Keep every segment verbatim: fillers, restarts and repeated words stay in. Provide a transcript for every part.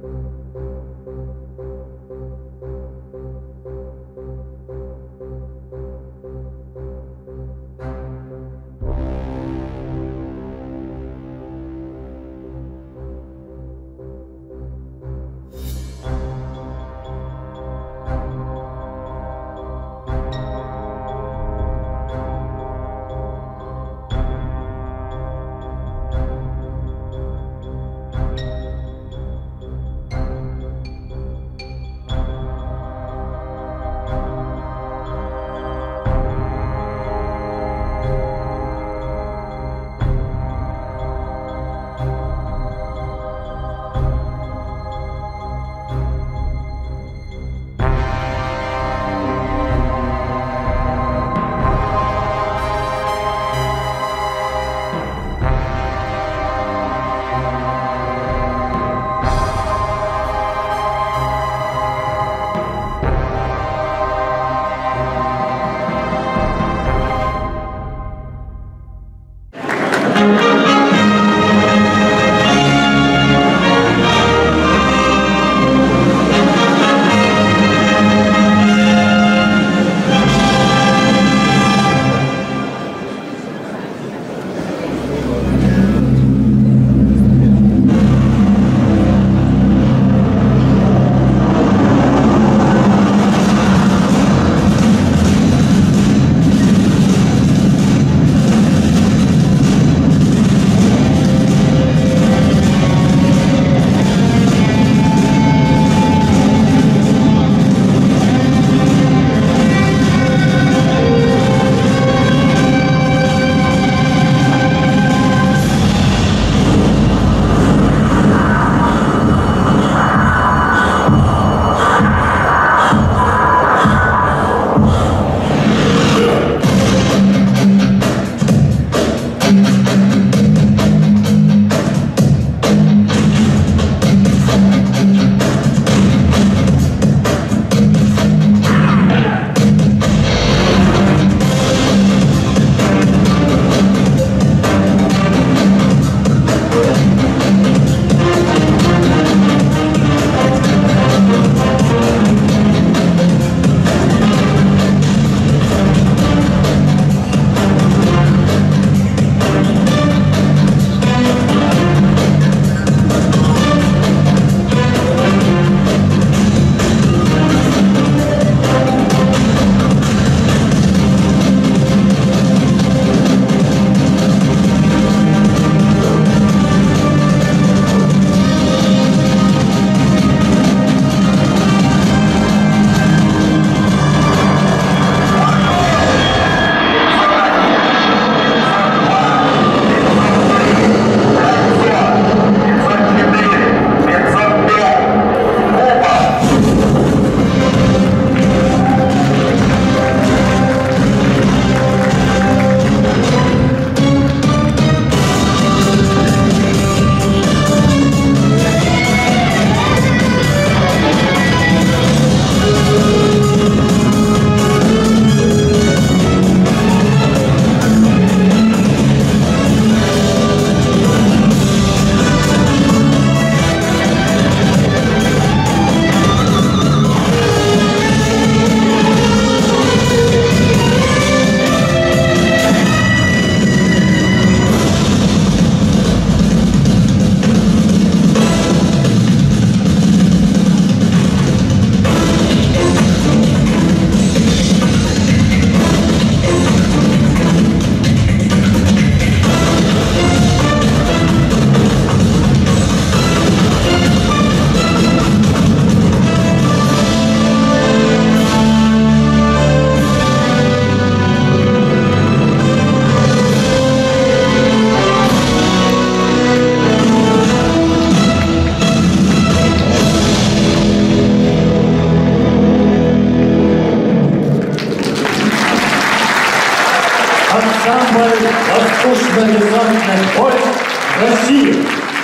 воздушно-десантных войск России.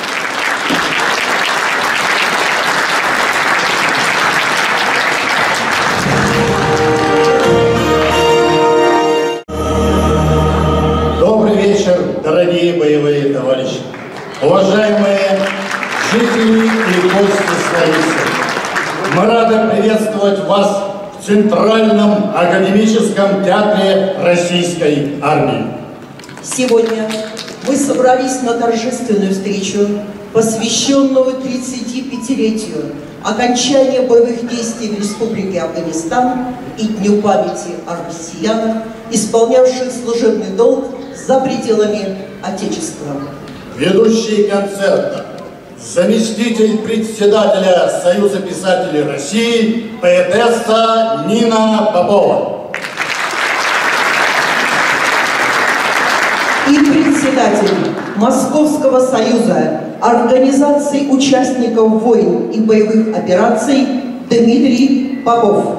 Добрый вечер, дорогие боевые товарищи, уважаемые жители и гости рады приветствовать вас в Центральном академическом театре Российской армии. Сегодня мы собрались на торжественную встречу, посвященную тридцатипятилетию окончания боевых действий в Республике Афганистан и Дню памяти о россиянах, исполнявших служебный долг за пределами Отечества. Ведущий концерта, заместитель председателя Союза писателей России, поэтесса Нина Попова. И председатель Московского союза организаций участников войн и боевых операций Дмитрий Попов.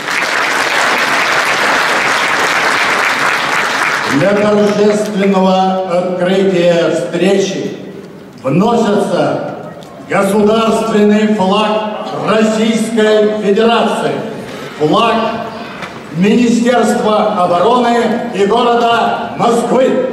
Для торжественного открытия встречи вносится государственный флаг Российской Федерации, флаг Министерства обороны и города Москвы.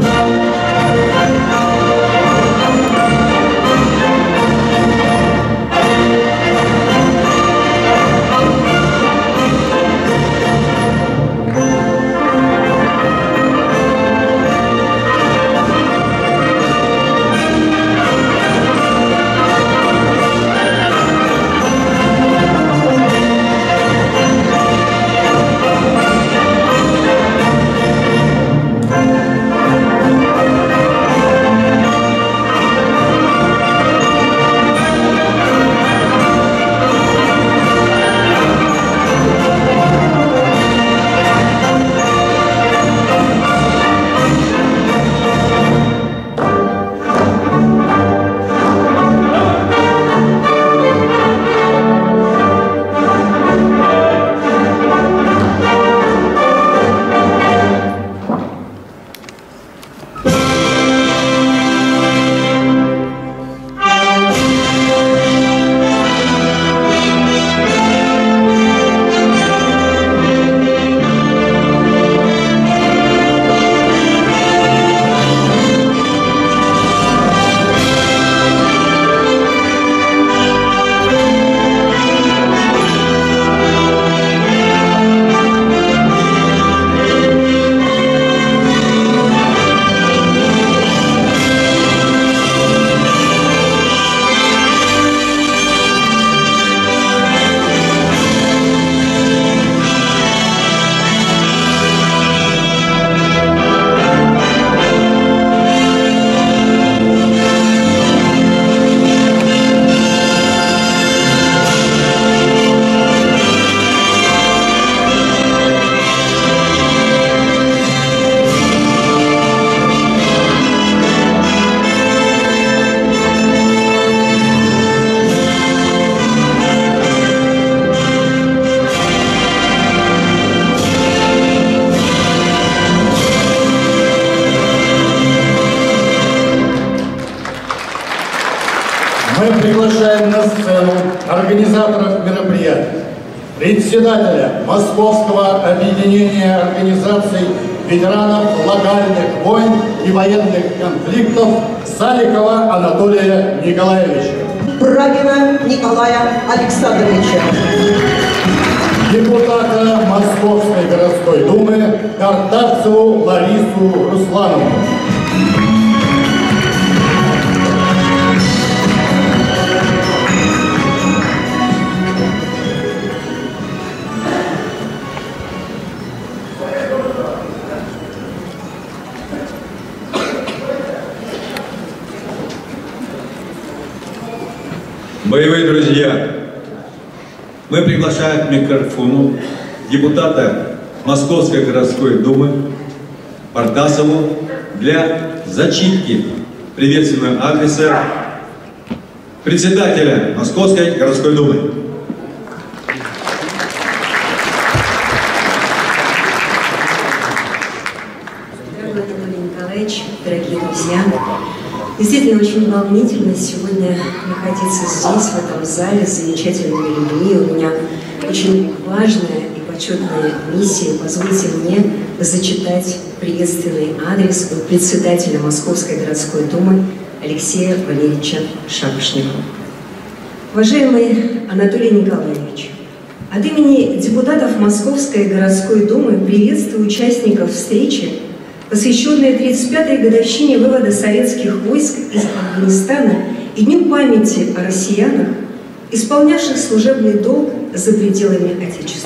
Мы приглашаем на сцену организаторов мероприятия, председателя Московского объединения организаций ветеранов локальных войн и военных конфликтов Саликова Анатолия Николаевича. Правина Николая Александровича. Депутата Московской городской думы Картавцеву Ларису Руслановну. Боевые друзья, мы приглашаем к микрофону депутата Московской городской думы Портасову для зачитки приветственного адреса председателя Московской городской думы. Дорогой Анатолий Николаевич, дорогие друзья, действительно очень волнительно сегодня находиться здесь, в этом зале, с замечательными людьми. У меня очень важная и почетная миссия. Позвольте мне зачитать приветственный адрес председателя Московской городской думы Алексея Валерьевича Шапошникова. Уважаемый Анатолий Николаевич, От имени депутатов Московской городской думы приветствую участников встречи, посвященной тридцать пятой годовщине вывода советских войск из Афганистана и Дню памяти о россиянах, исполнявших служебный долг за пределами Отечества.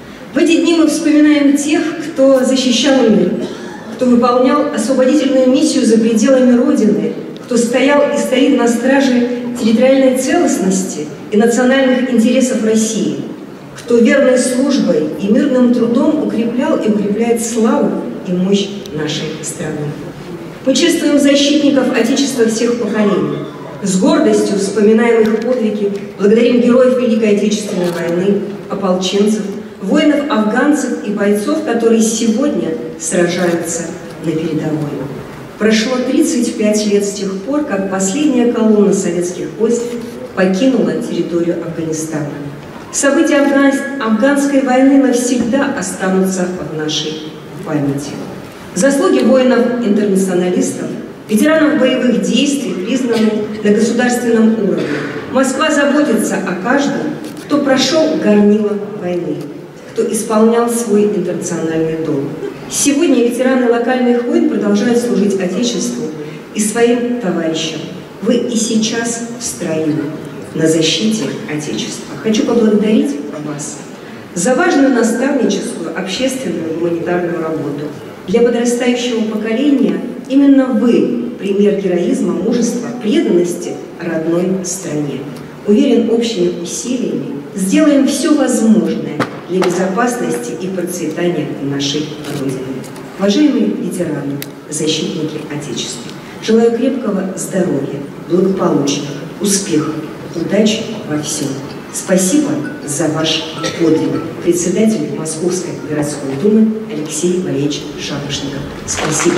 В эти дни мы вспоминаем тех, кто защищал мир, кто выполнял освободительную миссию за пределами Родины, кто стоял и стоит на страже территориальной целостности и национальных интересов России, кто верной службой и мирным трудом укреплял и укрепляет славу и мощь нашей страны. Мы чествуем защитников Отечества всех поколений, с гордостью вспоминаем их подвиги, благодарим героев Великой Отечественной войны, ополченцев, воинов-афганцев и бойцов, которые сегодня сражаются на передовой. Прошло тридцать пять лет с тех пор, как последняя колонна советских войск покинула территорию Афганистана. События афган... афганской войны навсегда останутся в нашей памяти. Заслуги воинов-интернационалистов, ветеранов боевых действий признаны на государственном уровне. Москва заботится о каждом, кто прошел горнило войны, кто исполнял свой интернациональный долг. Сегодня ветераны локальных войн продолжают служить Отечеству и своим товарищам. Вы и сейчас в строю на защите Отечества. Хочу поблагодарить вас за важную наставническую, общественную, гуманитарную работу. Для подрастающего поколения именно вы пример героизма, мужества, преданности родной стране. Уверен, общими усилиями сделаем все возможное для безопасности и процветания нашей Родины. Уважаемые ветераны, защитники Отечества, желаю крепкого здоровья, благополучия, успехов, удачи во всем. Спасибо за ваш подвиг. Председатель Московской городской думы Алексей Валерьевич Шапошников. Спасибо.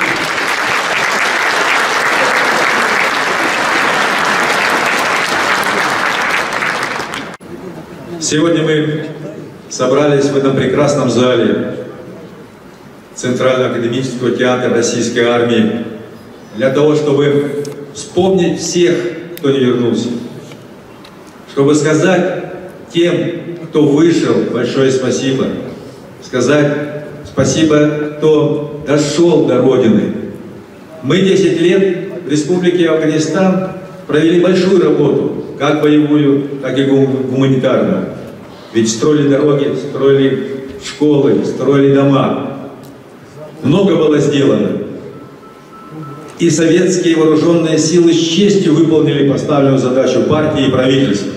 Сегодня мы собрались в этом прекрасном зале Центрального академического театра Российской армии для того, чтобы вспомнить всех, кто не вернулся, чтобы сказать тем, кто вышел, большое спасибо, сказать спасибо, кто дошел до Родины. Мы десять лет в Республике Афганистан провели большую работу, как боевую, так и гуманитарную. Ведь строили дороги, строили школы, строили дома. Много было сделано. И советские вооруженные силы с честью выполнили поставленную задачу партии и правительства.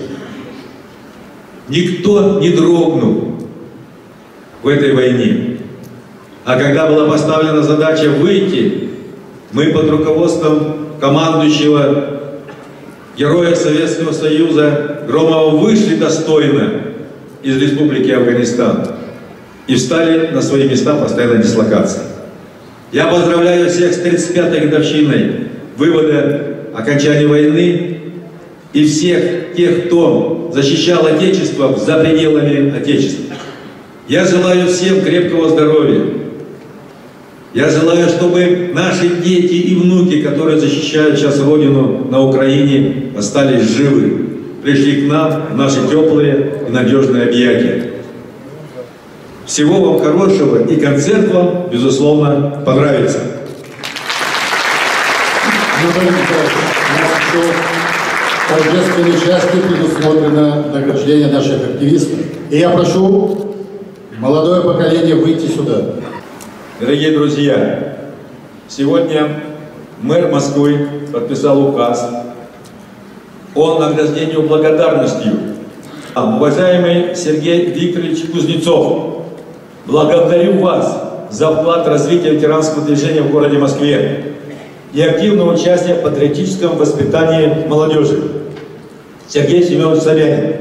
Никто не дрогнул в этой войне. А когда была поставлена задача выйти, мы под руководством командующего героя Советского Союза Громова вышли достойно из Республики Афганистан и встали на свои места постоянной дислокации. Я поздравляю всех с тридцать пятой годовщиной вывода окончания войны и всех тех, кто защищал Отечество за пределами Отечества. Я желаю всем крепкого здоровья. Я желаю, чтобы наши дети и внуки, которые защищают сейчас Родину на Украине, остались живы, пришли к нам в наши теплые и надежные объятия. Всего вам хорошего, и концерт вам, безусловно, понравится. В торжественной части предусмотрено награждение наших активистов. И я прошу молодое поколение выйти сюда. Дорогие друзья, сегодня мэр Москвы подписал указ о награждении благодарностью. Уважаемый Сергей Викторович Кузнецов, благодарю вас за вклад в развитие ветеранского движения в городе Москве и активное участие в патриотическом воспитании молодежи. Сергей Семенович Собянин.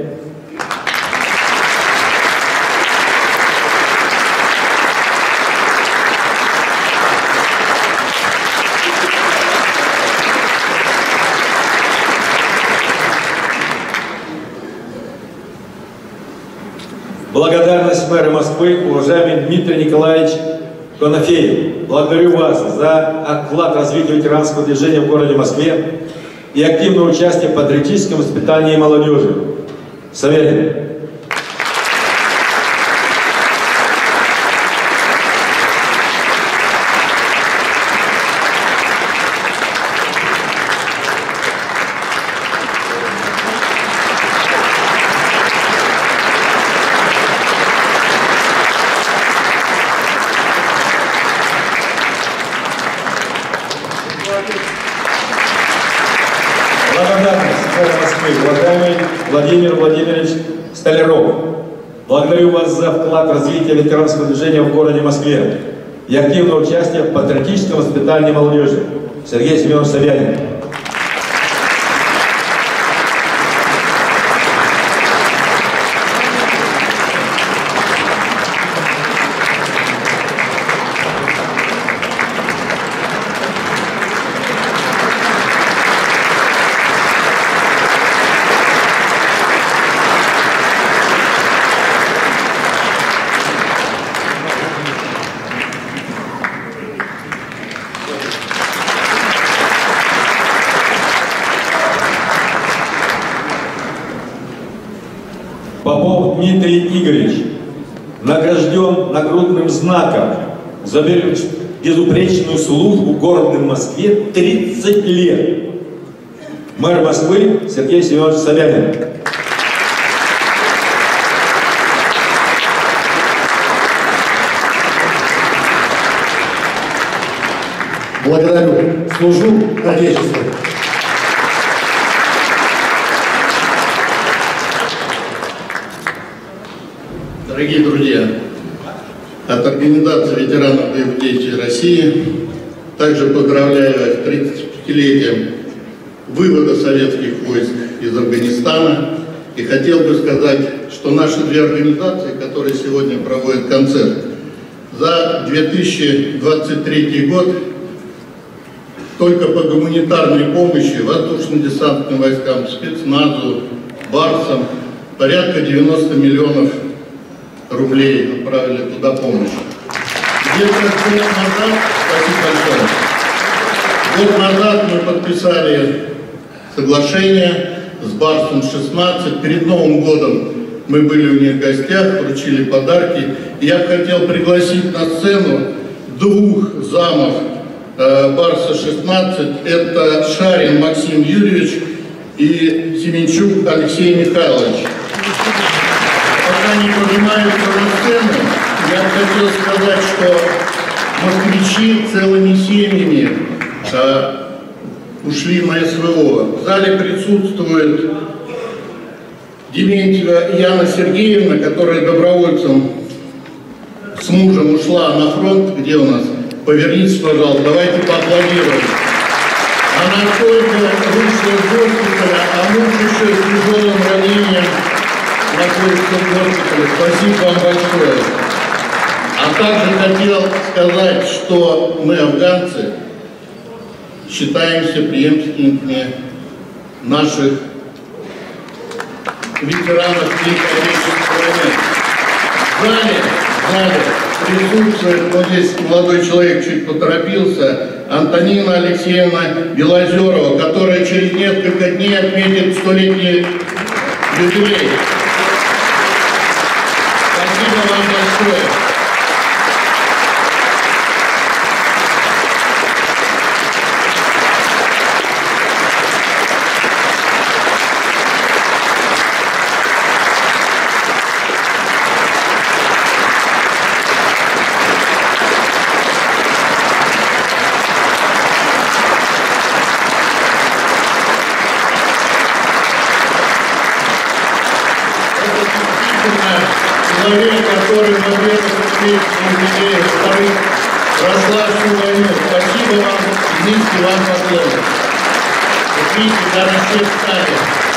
Благодарность мэра Москвы, уважаемый Дмитрий Николаевич Конофеев. Благодарю вас за вклад в развитие ветеранского движения в городе Москве и активное участие в патриотическом воспитании молодежи. Собянин. Благодарность мэра Москвы, уважаемый Владимир Владимирович Столяров. Благодарю вас за вклад в развитие ветеранского движения в городе Москве и активное участие в патриотическом воспитании молодежи. Сергей Семенович Собянин. Попов Дмитрий Игоревич награжден нагрудным знаком за безупречную службу городом Москве тридцать лет. Мэр Москвы Сергей Семенович Собянин. Благодарю. Служу Отечеству. Дорогие друзья, от Организации ветеранов боевых действий России также поздравляю с тридцатипятилетием вывода советских войск из Афганистана. И хотел бы сказать, что наши две организации, которые сегодня проводят концерт, за две тысячи двадцать третий год только по гуманитарной помощи воздушно-десантным войскам, спецназу, барсам порядка девяноста миллионов рублей отправили туда помощь. Где-то год назад, спасибо большое, год назад мы подписали соглашение с барсом шестнадцать. Перед Новым годом мы были у них в гостях, вручили подарки. И я хотел пригласить на сцену двух замов э, барса шестнадцать. Это Шарин Максим Юрьевич и Семенчук Алексей Михайлович. Пока не поднимаются на сцену, я хотел сказать, что москвичи целыми семьями э, ушли на СВО. В зале присутствует Дементьева Яна Сергеевна, которая добровольцем с мужем ушла на фронт. Где у нас? Повернитесь, пожалуйста, давайте поаплодируем. Она только вышла из госпиталя, а муж еще с тяжелым ранением находится в госпитале. Спасибо вам большое. А также хотел сказать, что мы, афганцы, считаемся преемственниками наших ветеранов Великой Отечественной войны. В зале, в зале присутствует, вот здесь молодой человек чуть поторопился, Антонина Алексеевна Белозерова, которая через несколько дней отметит столетний юбилей. Спасибо вам большое. Человек, который, во-первых, во-вторых, прошла всю войну. Спасибо вам, низкий вам поклон. Вот видите, даже все встали.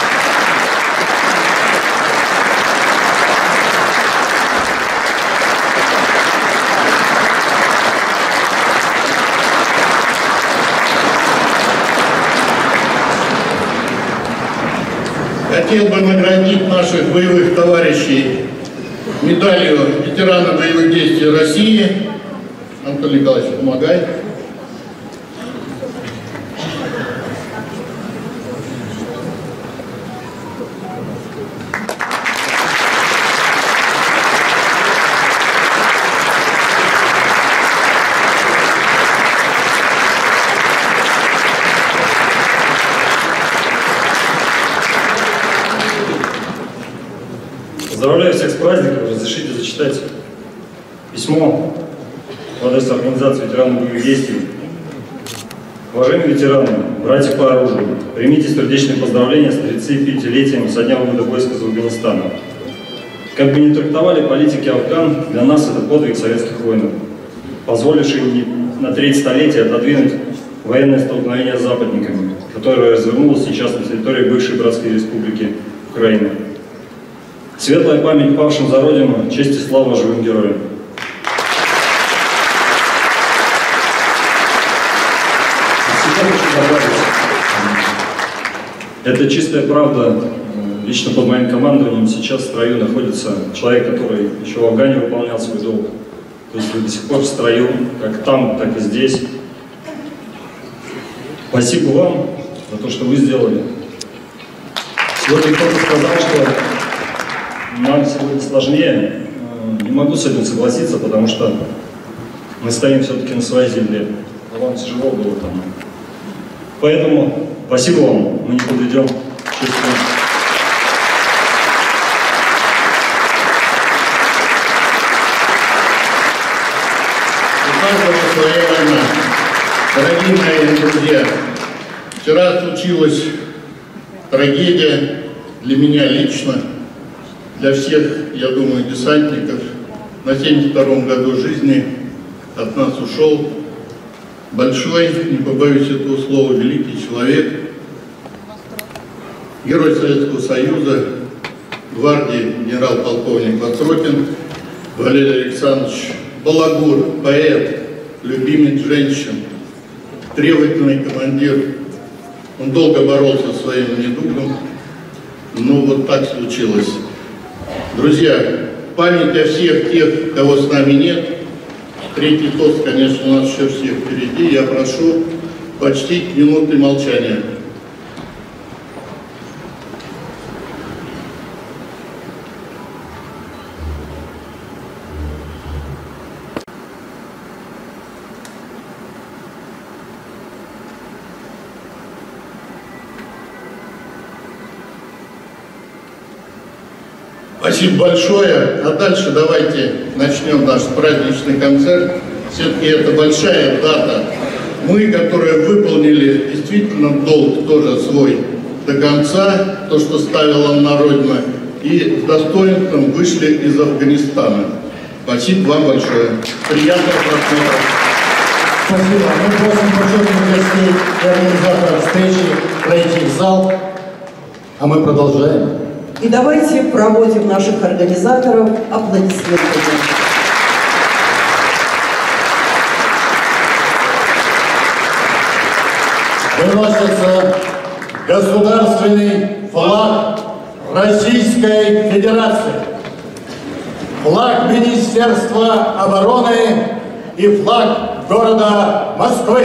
Хотел бы наградить наших боевых товарищей медалью ветерана боевых действий России. Анатолий Николаевич, помогай. Поздравляю всех с праздником. Разрешите зачитать письмо в адрес Организации ветеранов боевых действий Уважаемые ветераны, братья по оружию, примите сердечные поздравления с тридцатипятилетием со дня вывода войск из Афганистана. Как бы ни трактовали политики Афган, для нас это подвиг советских воинов, позволивший на треть столетия отодвинуть военное столкновение с западниками, которое развернулось сейчас на территории бывшей братской республики Украины. Светлая память павшим за Родину, честь и слава живым героям. Это чистая правда. Лично под моим командованием сейчас в строю находится человек, который еще в Афгане выполнял свой долг. То есть вы до сих пор в строю, как там, так и здесь. Спасибо вам за то, что вы сделали. Сегодня кто-то сказал, что нам сегодня сложнее. Не могу с этим согласиться, потому что мы стоим все-таки на своей земле. А вам тяжело было там. Поэтому спасибо вам, мы не подведем. Своя война. Дорогие мои друзья, вчера случилась трагедия для меня лично, для всех, я думаю, десантников. На семьдесят втором году жизни от нас ушел большой, не побоюсь этого слова, великий человек, герой Советского Союза, гвардии генерал-полковник Вацрокин Валерий Александрович Балагур, поэт, любимец женщин, требовательный командир. Он долго боролся со своим недугом, но вот так случилось. Друзья, память о всех тех, кого с нами нет. Третий тост, конечно, у нас еще всех впереди. Я прошу почтить минутой молчания. Спасибо большое. А дальше давайте начнем наш праздничный концерт. Все-таки это большая дата. Мы, которые выполнили действительно долг тоже свой до конца, то, что ставила нам Родина, и с достоинством вышли из Афганистана. Спасибо вам большое. Приятного просмотра. Спасибо. Мы просим почетных гостей и организаторов встречи пройти в зал, а мы продолжаем. И давайте проводим наших организаторов аплодисментами. Выносится государственный флаг Российской Федерации, флаг Министерства обороны и флаг города Москвы.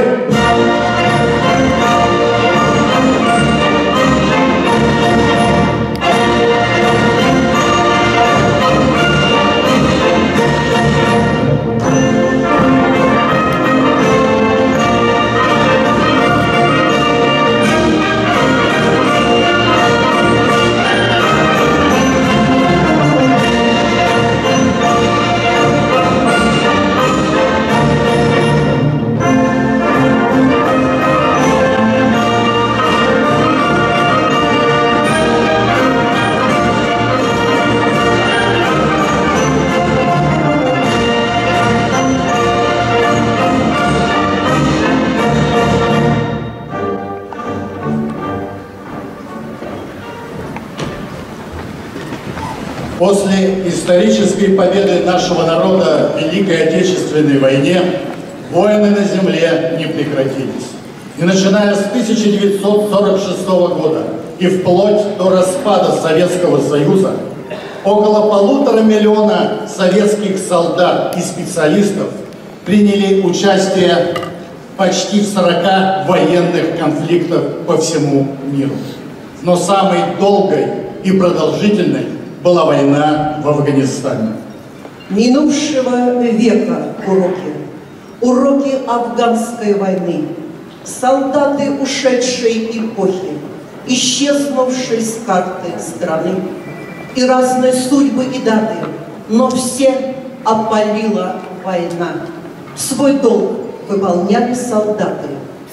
После исторической победы нашего народа в Великой Отечественной войне войны на земле не прекратились. И начиная с тысяча девятьсот сорок шестого года и вплоть до распада Советского Союза, около полутора миллиона советских солдат и специалистов приняли участие почти в сорока военных конфликтах по всему миру. Но самой долгой и продолжительной была война в Афганистане. Минувшего века уроки, уроки афганской войны, солдаты ушедшей эпохи, исчезнувшей с карты страны, и разные судьбы и даты, но все опалила война. Свой долг выполняли солдаты,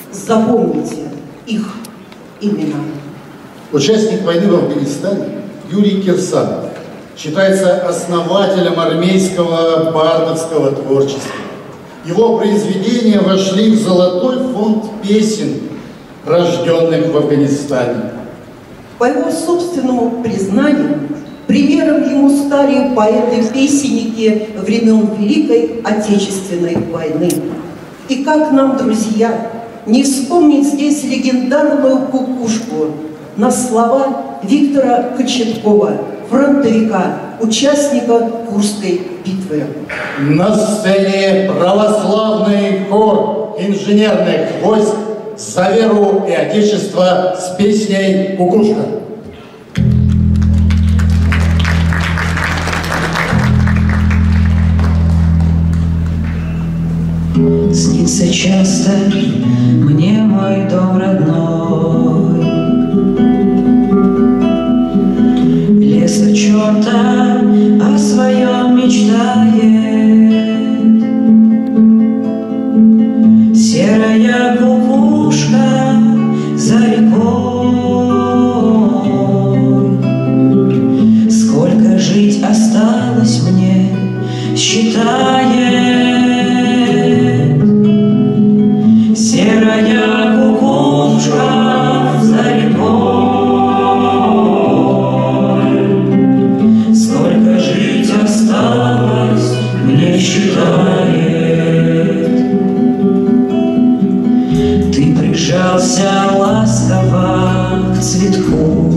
Запомните их имена. Участник войны в Афганистане Юрий Кирсанов считается основателем армейского бардовского творчества. Его произведения вошли в золотой фонд песен, рожденных в Афганистане. По его собственному признанию, примером ему стали поэты-песенники времен Великой Отечественной войны. И как нам, друзья, не вспомнить здесь легендарную кукушку на слова Виктора Кочеткова, фронтовика, участника Курской битвы. На сцене православный хор инженерных войск «За веру и Отечество» с песней «Кукушка». Снится часто мне мой дом родной, лес о чем-то о своем мечтает, серая кукушка за рекой. Сколько жить осталось мне, считает серая кукушка за рекой. Сколько жить осталось, мне считает. Ты прижался ласково к цветку,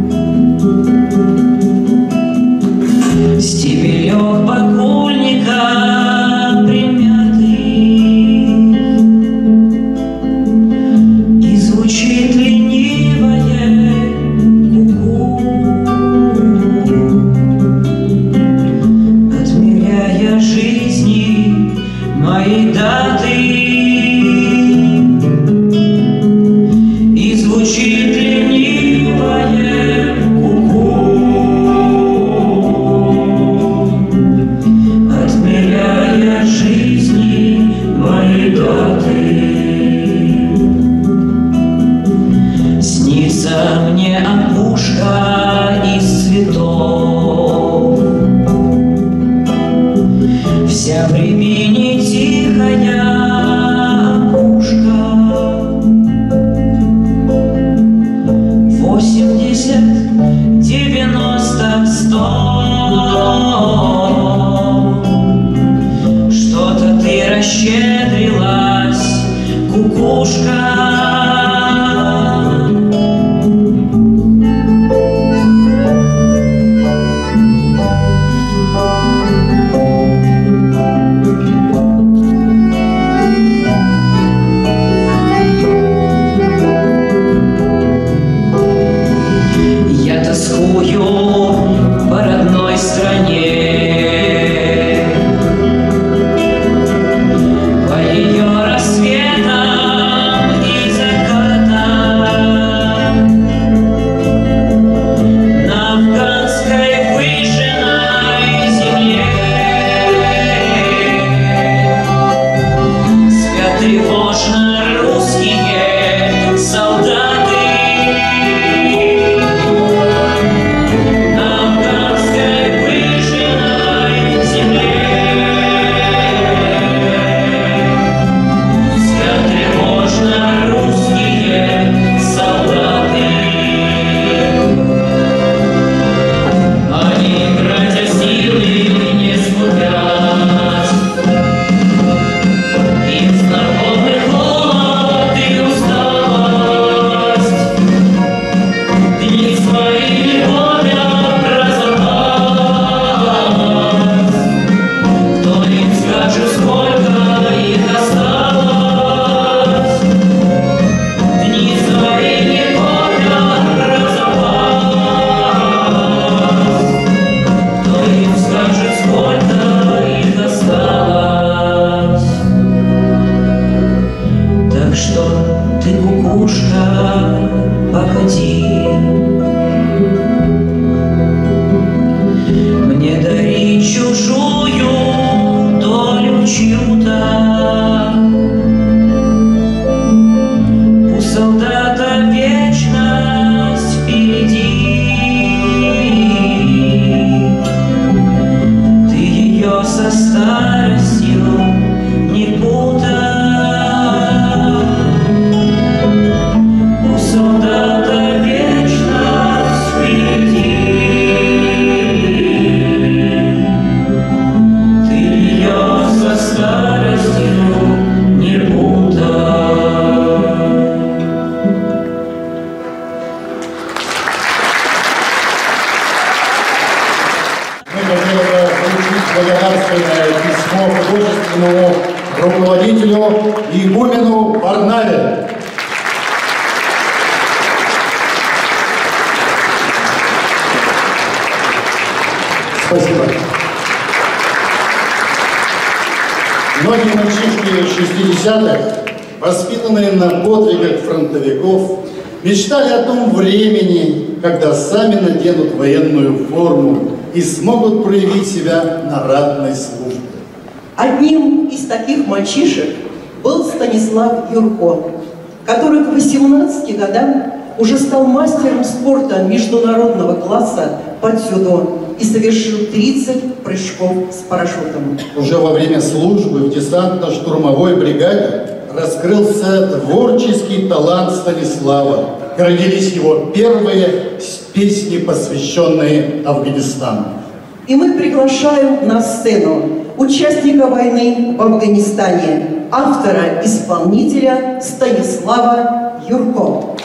стебелек бакульника примятый, и звучит ленивое ку-ку, отмеряя жизни мои даты. И звучит ленивое ку-ку, отмеряя жизни мои даты. Снится мне опушка из цветов, вся в рябине тихая опушка. Восемьдесят, девяносто, сто. Что-то ты расщедрилась, кукушка. Я тоскую по родной стране, по ее рассветам и закатам, на афганской выжженной земле спят тревожно русские солдаты. Артему Варнаве. Спасибо. Многие мальчишки шестидесятых, воспитанные на подвигах фронтовиков, мечтали о том времени, когда сами наденут военную форму и смогут проявить себя на ратной службе. Одним из таких мальчишек был Станислав Юрко, который к восемнадцати годам уже стал мастером спорта международного класса по дзюдо и совершил тридцать прыжков с парашютом. Уже во время службы в десантно-штурмовой бригаде раскрылся творческий талант Станислава. И родились его первые песни, посвященные Афганистану. И мы приглашаем на сцену участника войны в Афганистане, автора-исполнителя Станислава Юрко.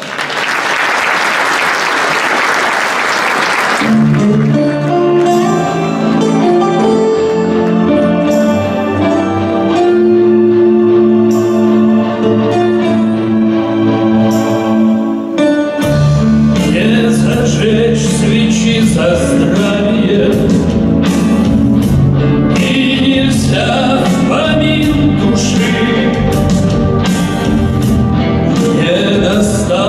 Не зажечь свечи за здравие, и нельзя в помин души, не достать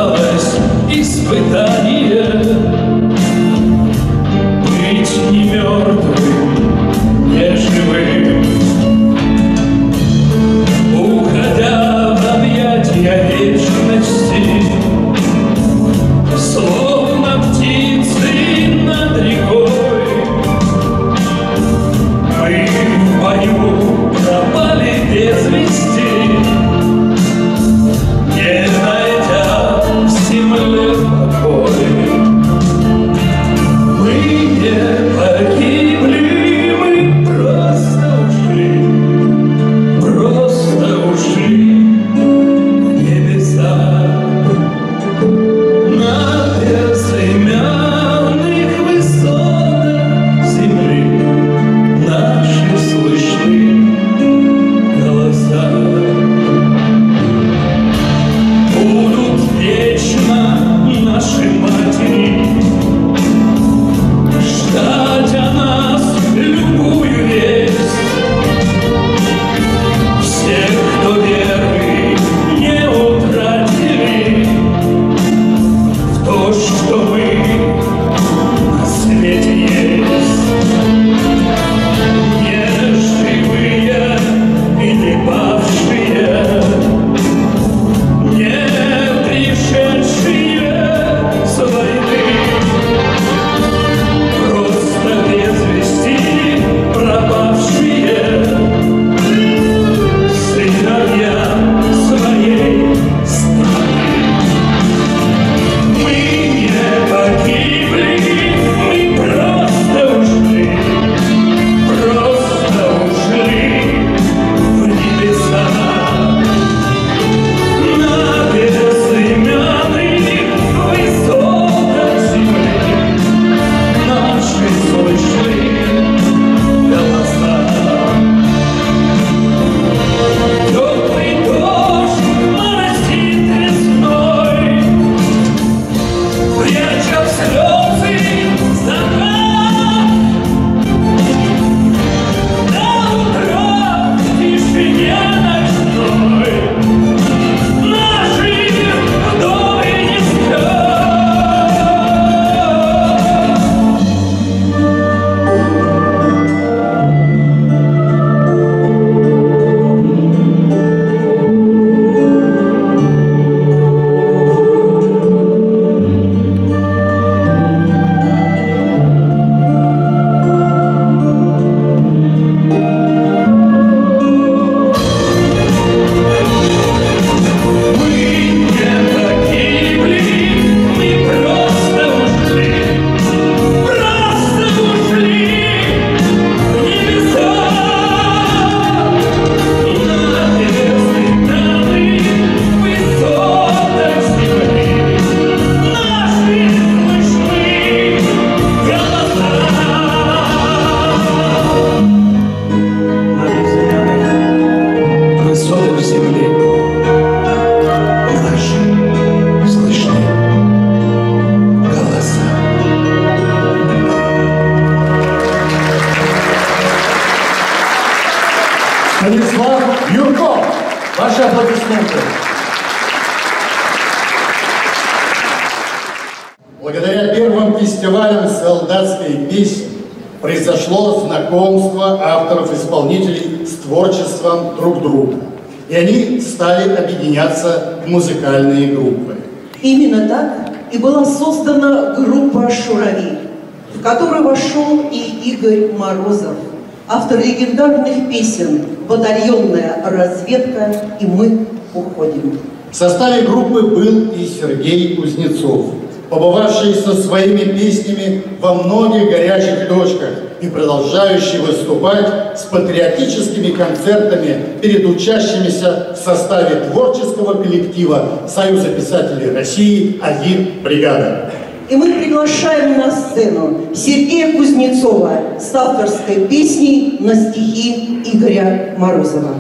благодаря первым фестивалям солдатской песни произошло знакомство авторов-исполнителей с творчеством друг друга. И они стали объединяться в музыкальные группы. Именно так и была создана группа «Шурави», в которую вошел и Игорь Морозов, автор легендарных песен «Батальонная разведка» и «Мы уходим». В составе группы был и Сергей Кузнецов, побывавший со своими песнями во многих горячих точках и продолжающий выступать с патриотическими концертами перед учащимися в составе творческого коллектива Союза писателей России «Один бригада». И мы приглашаем на сцену Сергея Кузнецова с авторской песней на стихи Игоря Морозова.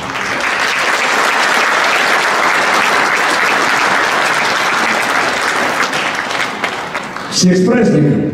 Всех с праздником!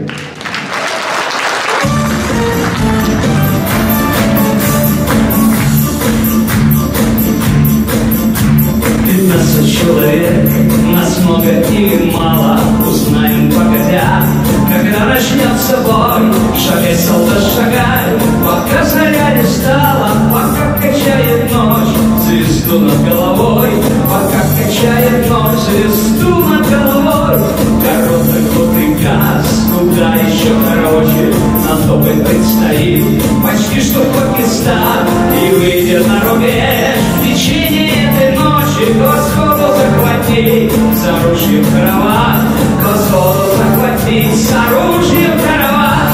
Пятнадцать человек, нас много или мало, узнаем погодя. Когда начнется бой, шагай, солдат, шагай, пока заря не стала, пока качает ночь звезду над головой, пока качает ночь звезду над головой. Короткий ход приказ, куда еще короче, нам топать предстоит почти что Пакистан, и выйдя на рубеж в течение этой ночи к восходу захватить с оружием караван, к восходу захватить с оружием караван.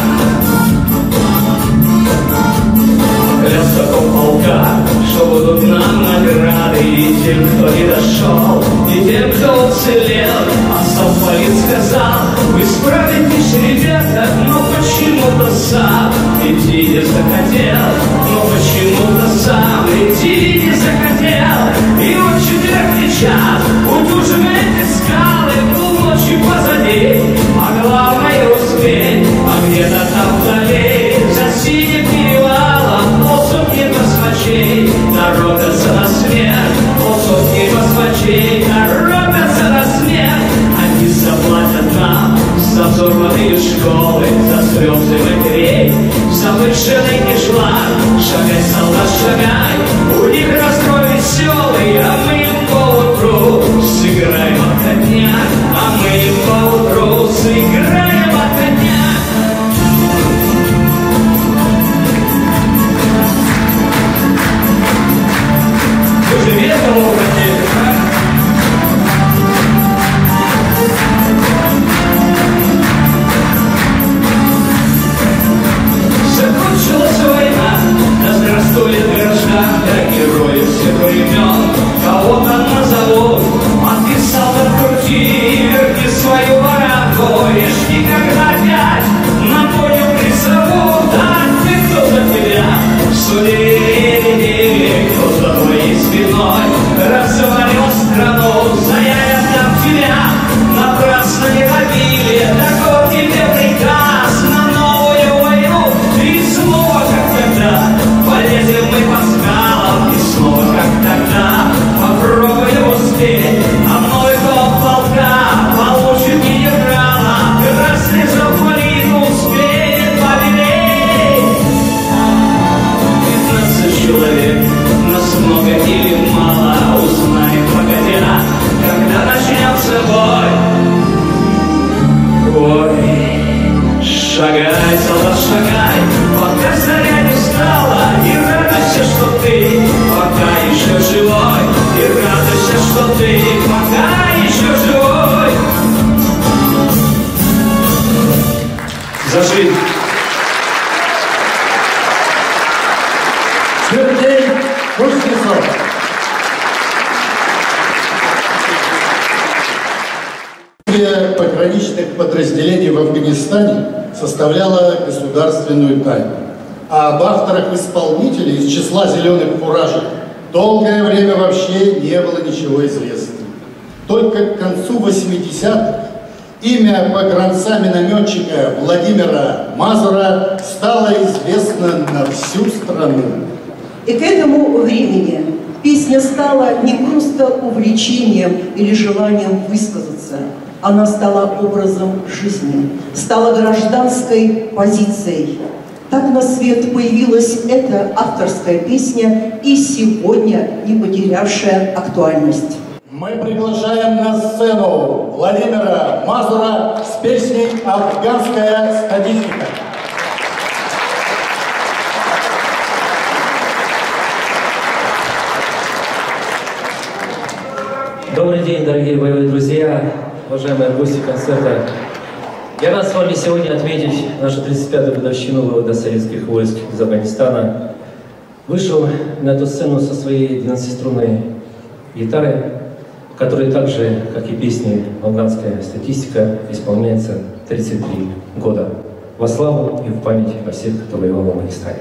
Поклялся такого полка, что будут нам награды и тем, кто не дошел, и тем, кто уцелел. А совпалит сказал: вы справитесь, ребята, но почему-то сам идти не захотел, но почему-то сам идти не захотел. И вот четвертый час, удушивает скалы, полночи позади, а главное успеть, а где-то там вдали, за синим перевалом, полсотни басмачей торопятся на смерть, полсотни басмачей торопятся на смерть. Они заплатят нам за взорванные школы, за слезы матерей, за вышедший кишлак. Шагай, солдат, шагай, у них расстрой веселый, а мы им поутру сыграем от дня, а мы им поутру сыграем от дня. Вы же весело хотели, а? Закончилась война, да здравствует гражданка, герои всех времен. Кого-то назовут, а ты, солдат, крути, верни свою баранку, лишь никогда опять на поле призовут. А ты кто за тебя? Судили, кто за твоей спиной развалил страну. За я отдам тебя, напрасно не побили, такой тебе приказ на новую войну. И снова, как тогда, полезем мы по скалам, и снова, как тогда, попробуем успеть. А мной тот полка получит генерала, красный замполит успеет победить. Пятнадцать человек, нас много или мало, узнаем погодя, когда начнется бой. Ой, шагай, солдат, шагай, пока заря не стала, и радуйся, что ты пока еще живой, и радуйся, что ты пока еще живой. За жизнь. Сергей Кузнецов. Пограничных подразделений в Афганистане составляла государственную тайну, а об авторах-исполнителей из числа зеленых фуражек долгое время вообще не было ничего известно. Только к концу восьмидесятых имя погранца-минометчика Владимира Мазура стало известно на всю страну. И к этому времени песня стала не просто увлечением или желанием высказаться. Она стала образом жизни, стала гражданской позицией. Так на свет появилась эта авторская песня и сегодня не потерявшая актуальность. Мы приглашаем на сцену Владимира Мазура с песней «Афганская статистика». Добрый день, дорогие боевые друзья, уважаемые гости концерта. Я рад с вами сегодня отметить нашу тридцать пятую годовщину вывода советских войск из Афганистана. Вышел на эту сцену со своей двенадцатиструнной гитарой, которая так же, как и песни «Афганская статистика», исполняется тридцать три года. Во славу и в память о всех, кто воевал в Афганистане.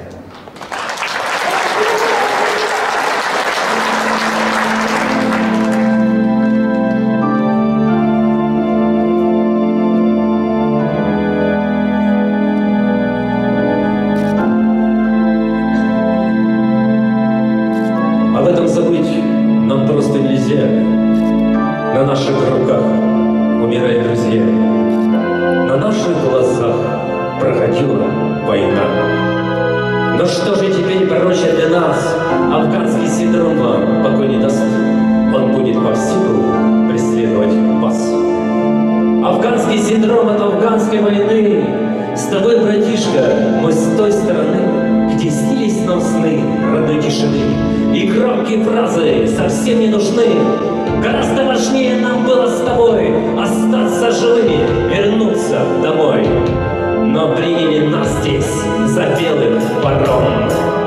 На наших руках умирали друзья, на наших глазах проходила война. Но что же теперь пророчит для нас афганский синдром вам покой не даст? Он будет повсюду преследовать вас. Афганский синдром от афганской войны. С тобой, братишка, мы с той стороны, где снились нам сны родной тишины. И громкие фразы совсем не нужны. Гораздо важнее нам было с тобой остаться живыми, вернуться домой. Но приняли нас здесь за белых ворон.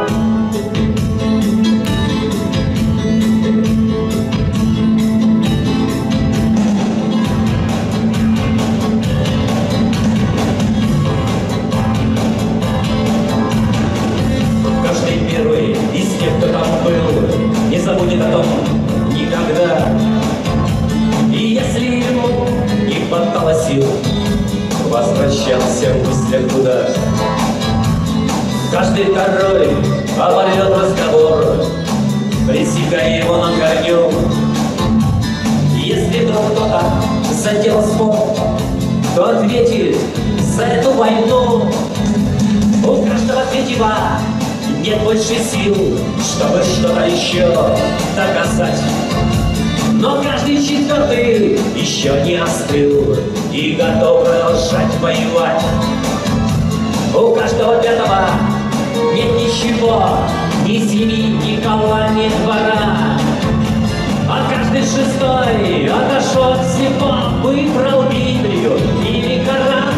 Каждый первый из тех, кто там был, не забудет о том никогда. И если ему не хватало сил, возвращался в мыслях туда. Каждый второй оборвет разговор, пресекая его на корню. Если вдруг кто-то затеял спор, то ответит за эту войну. У каждого третьего нет больше сил, чтобы что-то еще доказать. Но каждый четвертый еще не остыл и готов продолжать воевать. У каждого пятого нет ничего, ни семьи, ни кола, ни двора. А каждый шестой отошел от всего, выбрал Библию или Коран.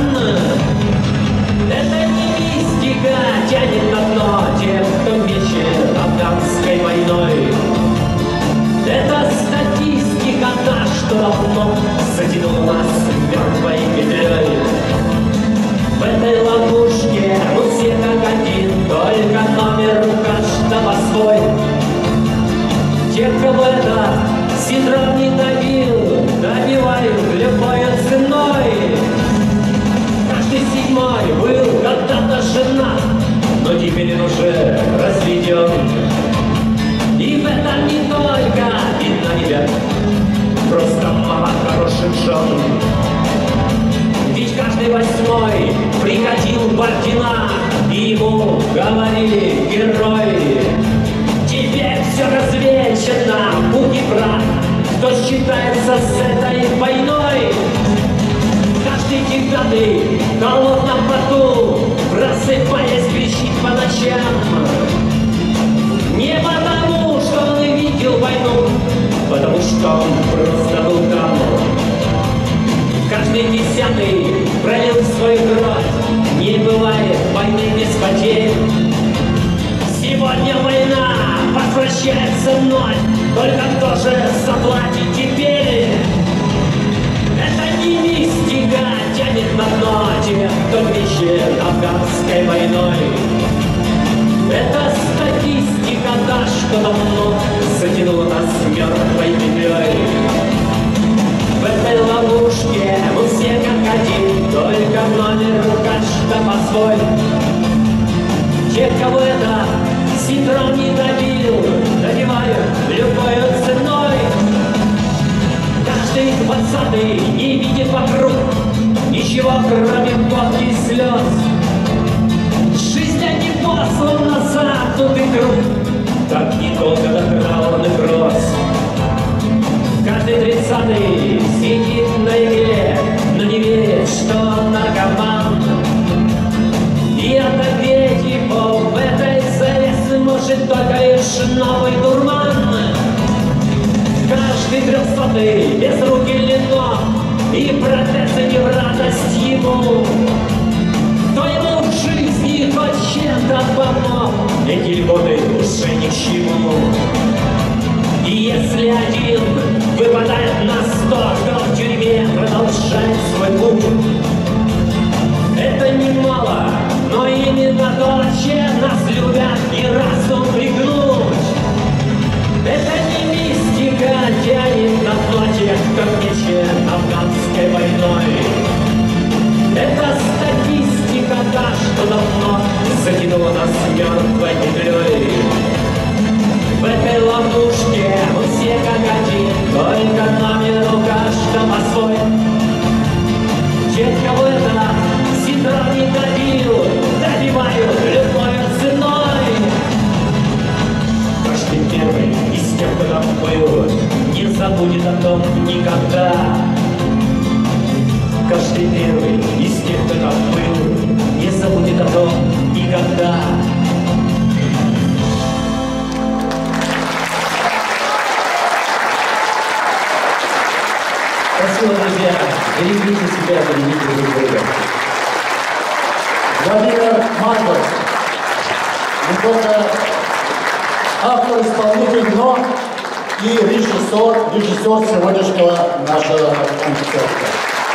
Это не мистика тянет на дно тех, кто мечет афганской войной. Это статистика та, что давно затянула нас мертвой петлей. В этой ловушке у всех как один, только номер у каждого свой. Тех, кого это синдром не добил, добивают любой ценой. Каждый седьмой был когда-то женат, но теперь он уже разведен. И в этом не только видно ребят, просто мало хороших жен. Ведь каждый восьмой приходил в ордена, и ему говорили герои. Теперь все развенчано, путь и прав, кто считается с этой войной. Каждый десятый в холодном поту, просыпаясь, кричит по ночам. Не потому, что он и видел войну, потому что он просто был там. Каждый десятый пролил свою кровь, не бывает войны без потерь. Сегодня война возвращается вновь, только кто же заплатит теперь? Это не мистика тянет на дно тех, кто кричит афганской войной. Это статистика та, что давно затянула нас мертвой петлей. В этой ловушке мы все как один, только номер у каждого свой. Те, кого это синдром не добил, добивают любой ценой. двадцатый не видит вокруг ничего, кроме водки и слез. Жизнь не послан на замкнутый круг, так недолго до траурный кросс. Каждый тридцатый сидит на игле, но не верит, что он наркоман. И отогреть его в этой завесе может только лишь новый дурман. Каждый трехсотый без рук или ног, и протезы не в радость ему. Кто ему в жизни хоть чем-то помог, эти годы уже ни к чему. И если один выпадает на сто, кто в тюрьме продолжает свой путь, это немало, но именно то, чем нас любят и разум пригнуть. Это не мистика тянет на платье, как мече афганской войной. Это статистика та, что давно затянула нас мертвой петлей. В этой ловушке мы все как один, только номер у каждого свой. Те, кого это синдром не добил, добивают любой ценой. Каждый первый из тех, кто там был, не забудет о том никогда. Каждый первый из тех, кто там был, не забудет о том никогда. Спасибо, друзья. Берегите себя, берегите друг друга. Владимир Марков, не только автор-исполнитель, но и режиссер, режиссер сегодняшнего нашего концерта.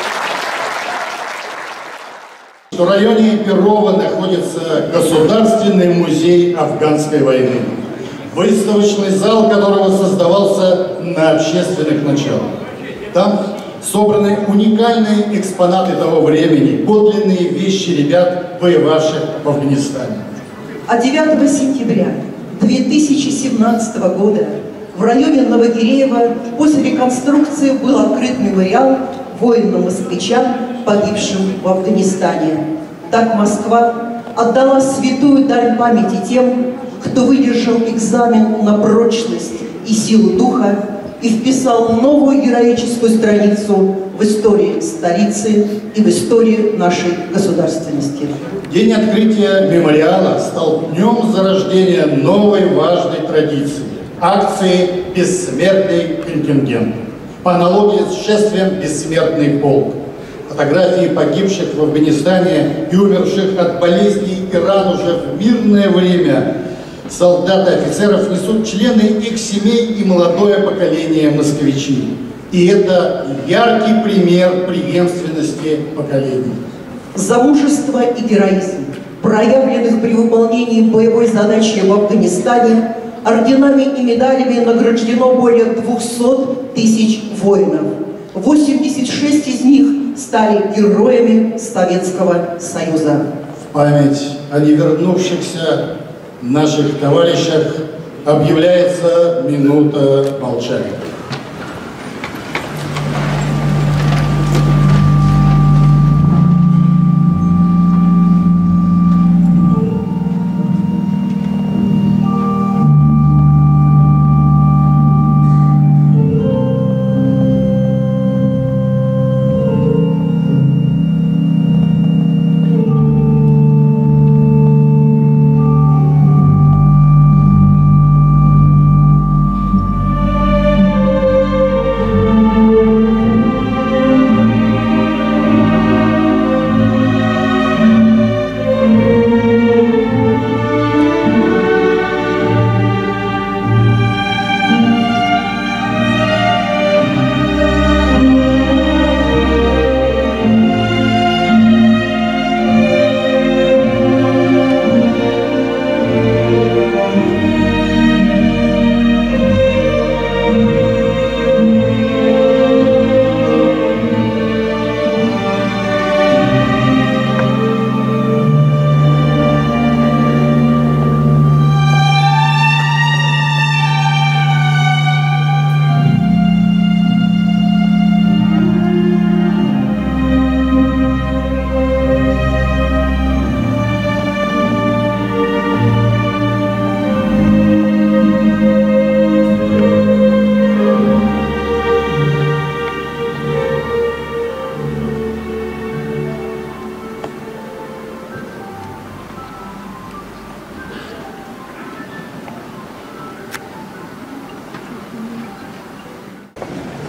В районе Перова находится Государственный музей афганской войны, выставочный зал которого создавался на общественных началах. Там собраны уникальные экспонаты того времени, подлинные вещи ребят, воевавших в Афганистане. А девятого сентября две тысячи семнадцатого года в районе Новогиреева после реконструкции был открыт мемориал воинам-москвичам, погибшим в Афганистане. Так Москва отдала святую дань памяти тем, кто выдержал экзамен на прочность и силу духа и вписал новую героическую страницу в истории столицы и в истории нашей государственности. День открытия мемориала стал днем зарождения новой важной традиции – акции «Бессмертный контингент». По аналогии с шествием «Бессмертный полк». Фотографии погибших в Афганистане и умерших от болезней и ран уже в мирное время солдат и офицеров несут члены их семей и молодое поколение москвичей. И это яркий пример преемственности поколений. За мужество и героизм, проявленных при выполнении боевой задачи в Афганистане, орденами и медалями награждено более двухсот тысяч воинов. восемьдесят шесть из них стали героями Советского Союза. В память о невернувшихся наших товарищах объявляется минута молчания. Thank you.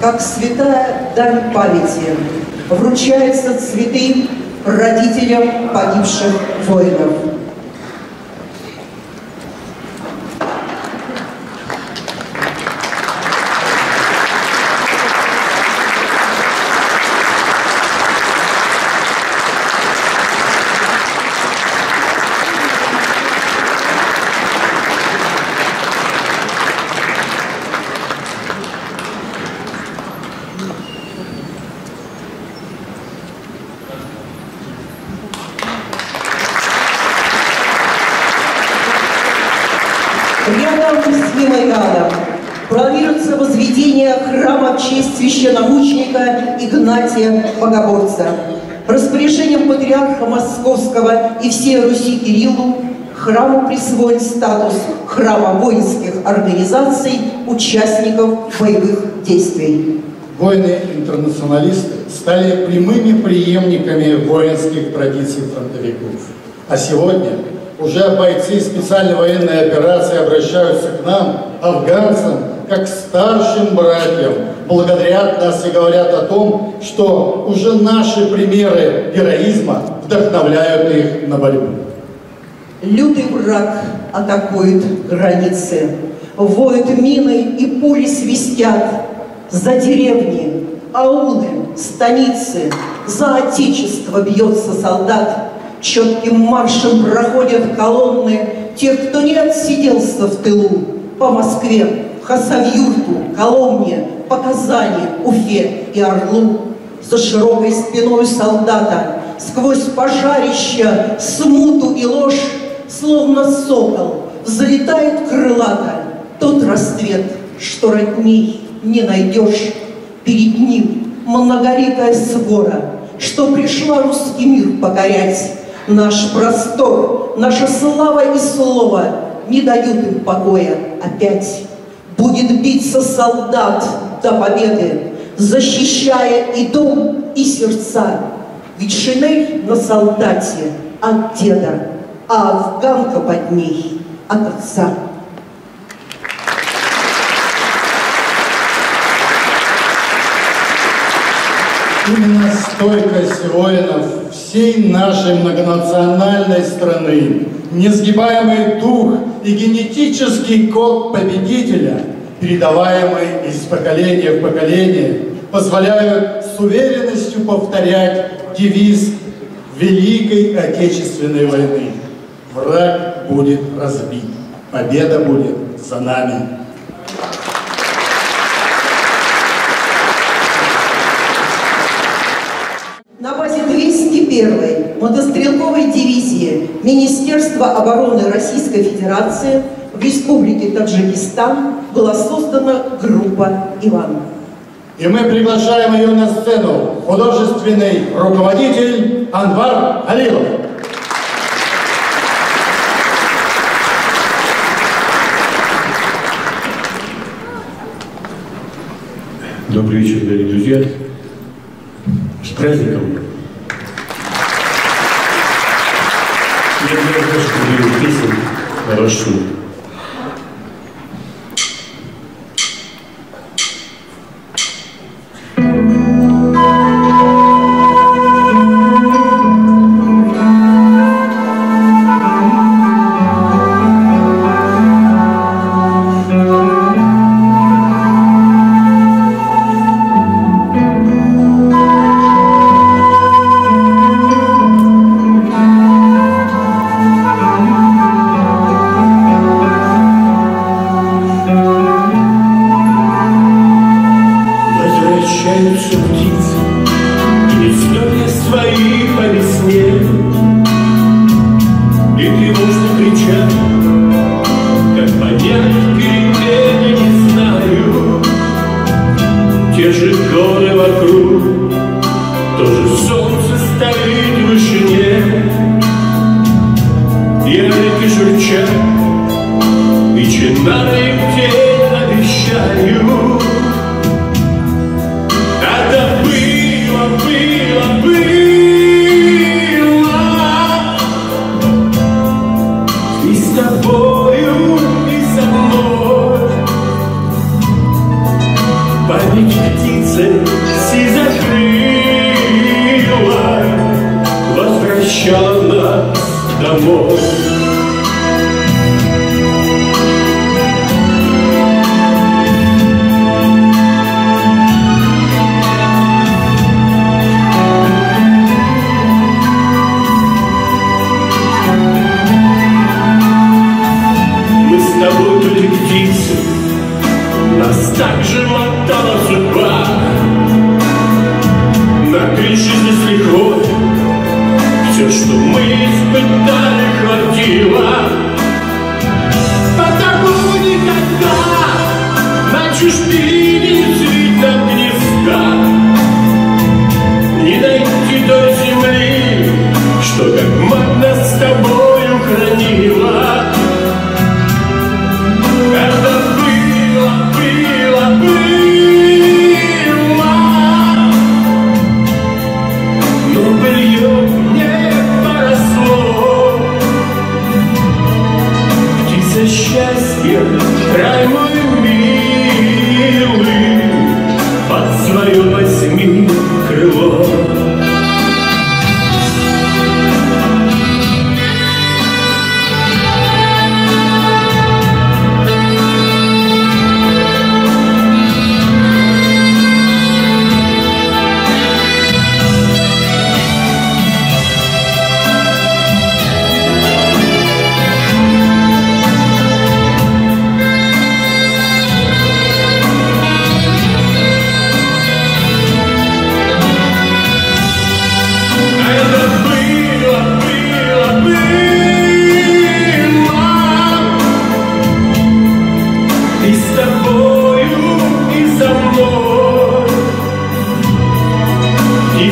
как святая дань памяти, вручаются цветы родителям погибших воинов. Рядом с Немайданом планируется возведение храма в честь священномученика Игнатия Богоборца. Распоряжением патриарха Московского и всей Руси Кириллу храму присвоен статус храма воинских организаций участников боевых действий. Воины-интернационалисты стали прямыми преемниками воинских традиций фронтовиков. А сегодня уже бойцы специальной военной операции обращаются к нам, афганцам, как к старшим братьям, благодарят нас и говорят о том, что уже наши примеры героизма вдохновляют их на борьбу. Лютый враг атакует границы, воют мины и пули свистят. За деревни, аулы, станицы, за отечество бьется солдат. Четким маршем проходят колонны тех, кто не отсиделся в тылу. По Москве, Хасавюрту, Коломне, по Казани, Уфе и Орлу. За широкой спиной солдата, сквозь пожарища, смуту и ложь, словно сокол, взлетает крылато тот рассвет, что родней не найдешь. Перед ним многоликая свора, что пришла русский мир покорять. Наш простор, наша слава и слово не дают им покоя опять. Будет биться солдат до победы, защищая и дом, и сердца. Ведь шинель на солдате от деда, а афганка под ней от отца. Именно стойкость воинов всей нашей многонациональной страны, несгибаемый дух и генетический код победителя, передаваемый из поколения в поколение, позволяют с уверенностью повторять девиз Великой Отечественной войны. Враг будет разбит, победа будет за нами. На базе двести первой мотострелковой дивизии Министерства обороны Российской Федерации в Республике Таджикистан была создана группа «Иван». И мы приглашаем ее на сцену художественный руководитель Анвар Алилов. Добрый вечер, дорогие друзья. С праздником! Я не знаю, что говорю песен хорошо. Память птиц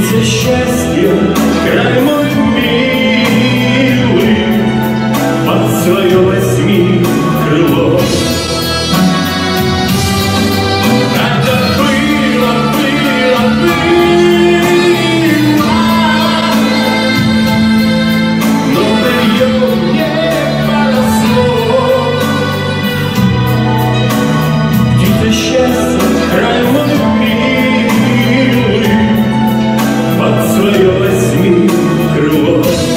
Птица счастья, край мой милый, под свое возьми крыло. Это было, было, было, но белье не поросло. Птица счастья, край мой милый, под свое возьми крыло.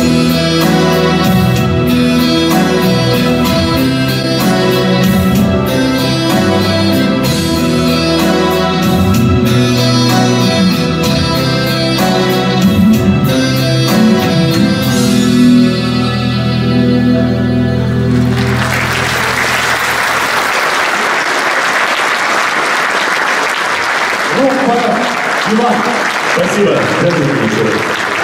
Группа «Диван». Спасибо. Спасибо большое.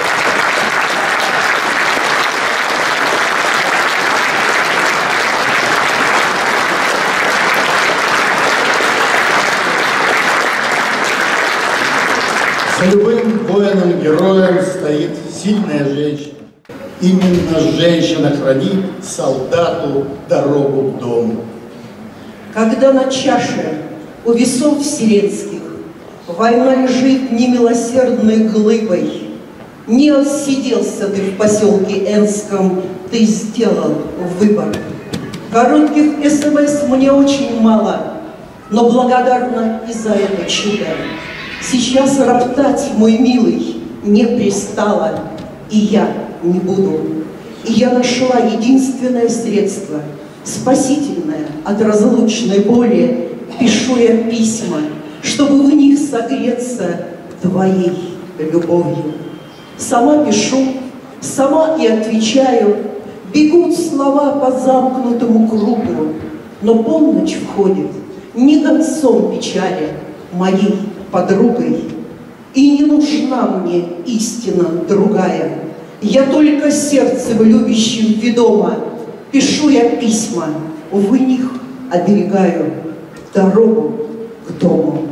За любым воином-героем стоит сильная женщина. Именно женщина хранит солдату дорогу к дому. Когда на чаше у весов вселенских война лежит немилосердной глыбой, не отсиделся ты в поселке Энском, ты сделал выбор. Коротких СМС мне очень мало, но благодарна и за это чудо. Сейчас роптать, мой милый, не пристало, и я не буду. И я нашла единственное средство, спасительное от разлучной боли. Пишу я письма, чтобы в них согреться твоей любовью. Сама пишу, сама и отвечаю, бегут слова по замкнутому кругу, но полночь входит не концом печали, моей подругой. И не нужна мне истина другая, я только сердцем любящим ведома. Пишу я письма, в них оберегаю дорогу к дому.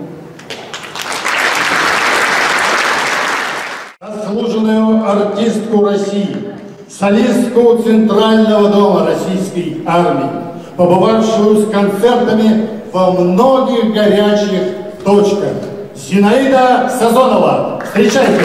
Заслуженную артистку России, солистку Центрального дома Российской армии, побывавшую с концертами во многих горячих точках, Зинаида Сазонова. Встречайте!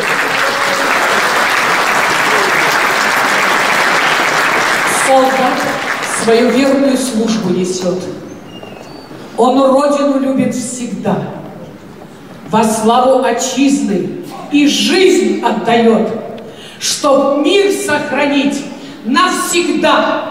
Солдат свою верную службу несет. Он родину любит всегда, во славу отчизны и жизнь отдает, чтоб мир сохранить навсегда.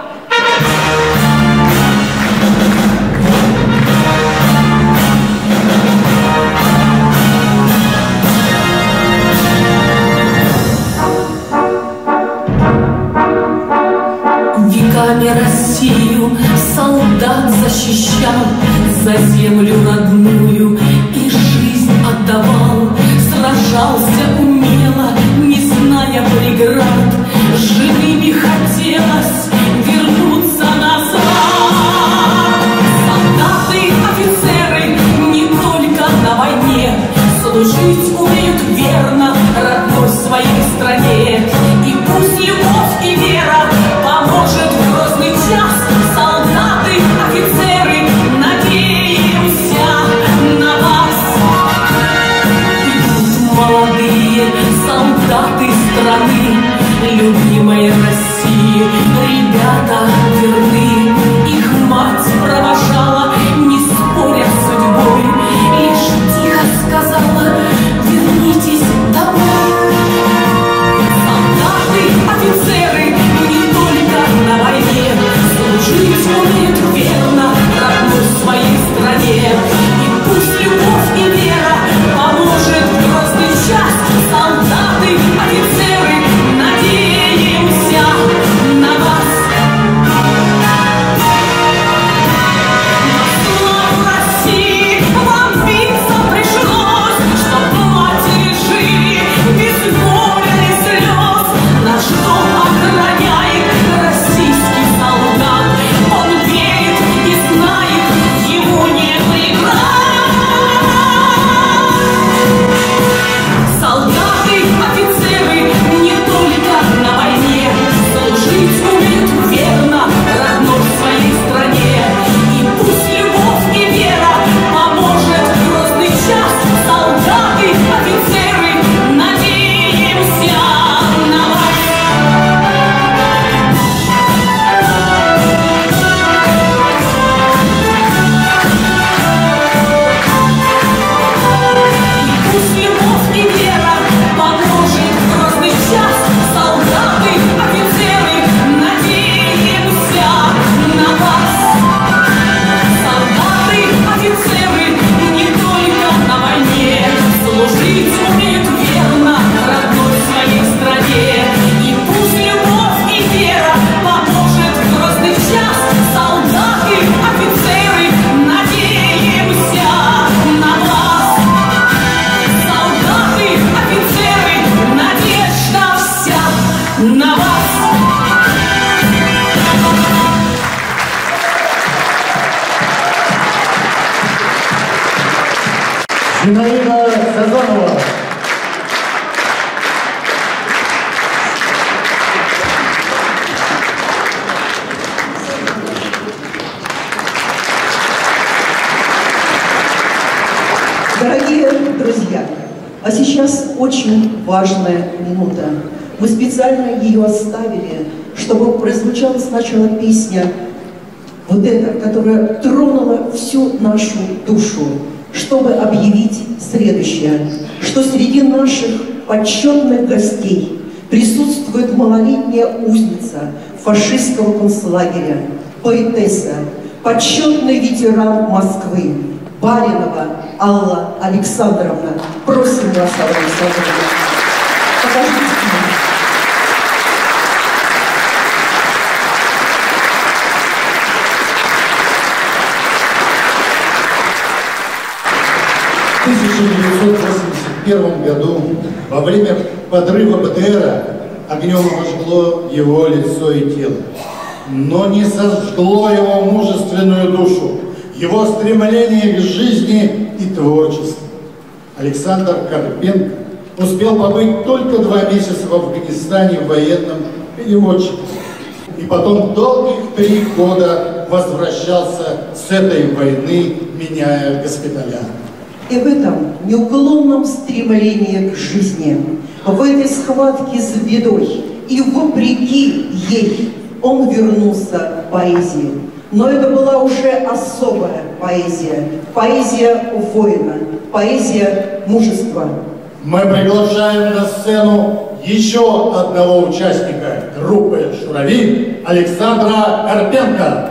Веками Россию солдат защищал, за землю родную и жизнь отдавал. Сражался умело, не зная преград, живыми хотелось вернуться назад. Солдаты, офицеры не только на войне, служить умеют верно родной своей стране. И пусть любовь и вера поможет в грозный час. Солдаты, офицеры, надеемся на вас. Идут молодые солдаты страны, любимой России, ребята верны. Их мать провожала, не споря с судьбой, лишь тихо сказала: вернитесь домой. Солдаты, офицеры не только на войне, служить умеют верно родной своей стране. И пусть любовь и вера поможет в грозный час. Солдаты, офицеры, надеемся на вас. Сазонова. Дорогие друзья, а сейчас очень важная минута. Мы специально ее оставили, чтобы прозвучала сначала песня, вот эта, которая тронула всю нашу душу, чтобы объявить следующее, что среди наших почетных гостей присутствует малолетняя узница фашистского концлагеря, поэтесса, почетный ветеран Москвы, Баринова Алла Александровна. Просим вас, Алла Александровна, покажите мне. В тысяча девятьсот восемьдесят первом году во время подрыва БТРа огнем обожгло его лицо и тело, но не сожгло его мужественную душу, его стремление к жизни и творчеству. Александр Карпенко успел побыть только два месяца в Афганистане военным переводчиком, и потом долгих три года возвращался с этой войны, меняя госпиталя. И в этом неуклонном стремлении к жизни, в этой схватке с бедой и вопреки ей он вернулся к поэзии. Но это была уже особая поэзия, поэзия воина, поэзия мужества. Мы приглашаем на сцену еще одного участника группы «Шурави» Александра Карпенко.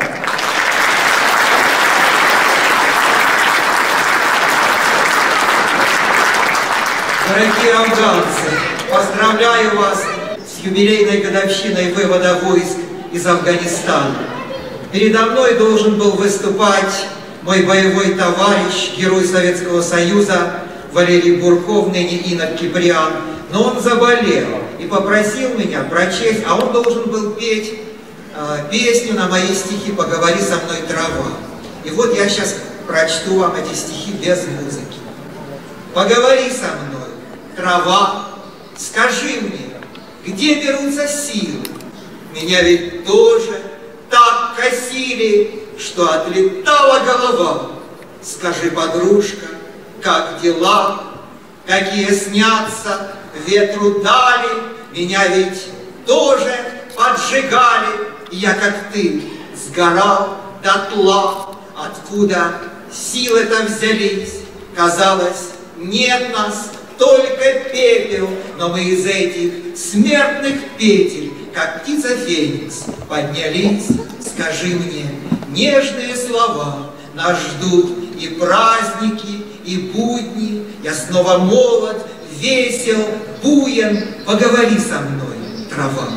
Дорогие афганцы, поздравляю вас с юбилейной годовщиной вывода войск из Афганистана. Передо мной должен был выступать мой боевой товарищ, герой Советского Союза Валерий Бурков, ныне инок Киприан, но он заболел и попросил меня прочесть, а он должен был петь э, песню на мои стихи «Поговори со мной, трава». И вот я сейчас прочту вам эти стихи без музыки. Поговори со мной, трава, скажи мне, где берутся силы? Меня ведь тоже так косили, что отлетала голова. Скажи, подружка, как дела? Какие снятся ветру дали? Меня ведь тоже поджигали, и я, как ты, сгорал дотла. Откуда силы-то взялись? Казалось, нет нас, только пепел, но мы из этих смертных петель, как птица Феникс, поднялись. Скажи мне нежные слова, нас ждут и праздники, и будни. Я снова молод, весел, буен, поговори со мной, трава.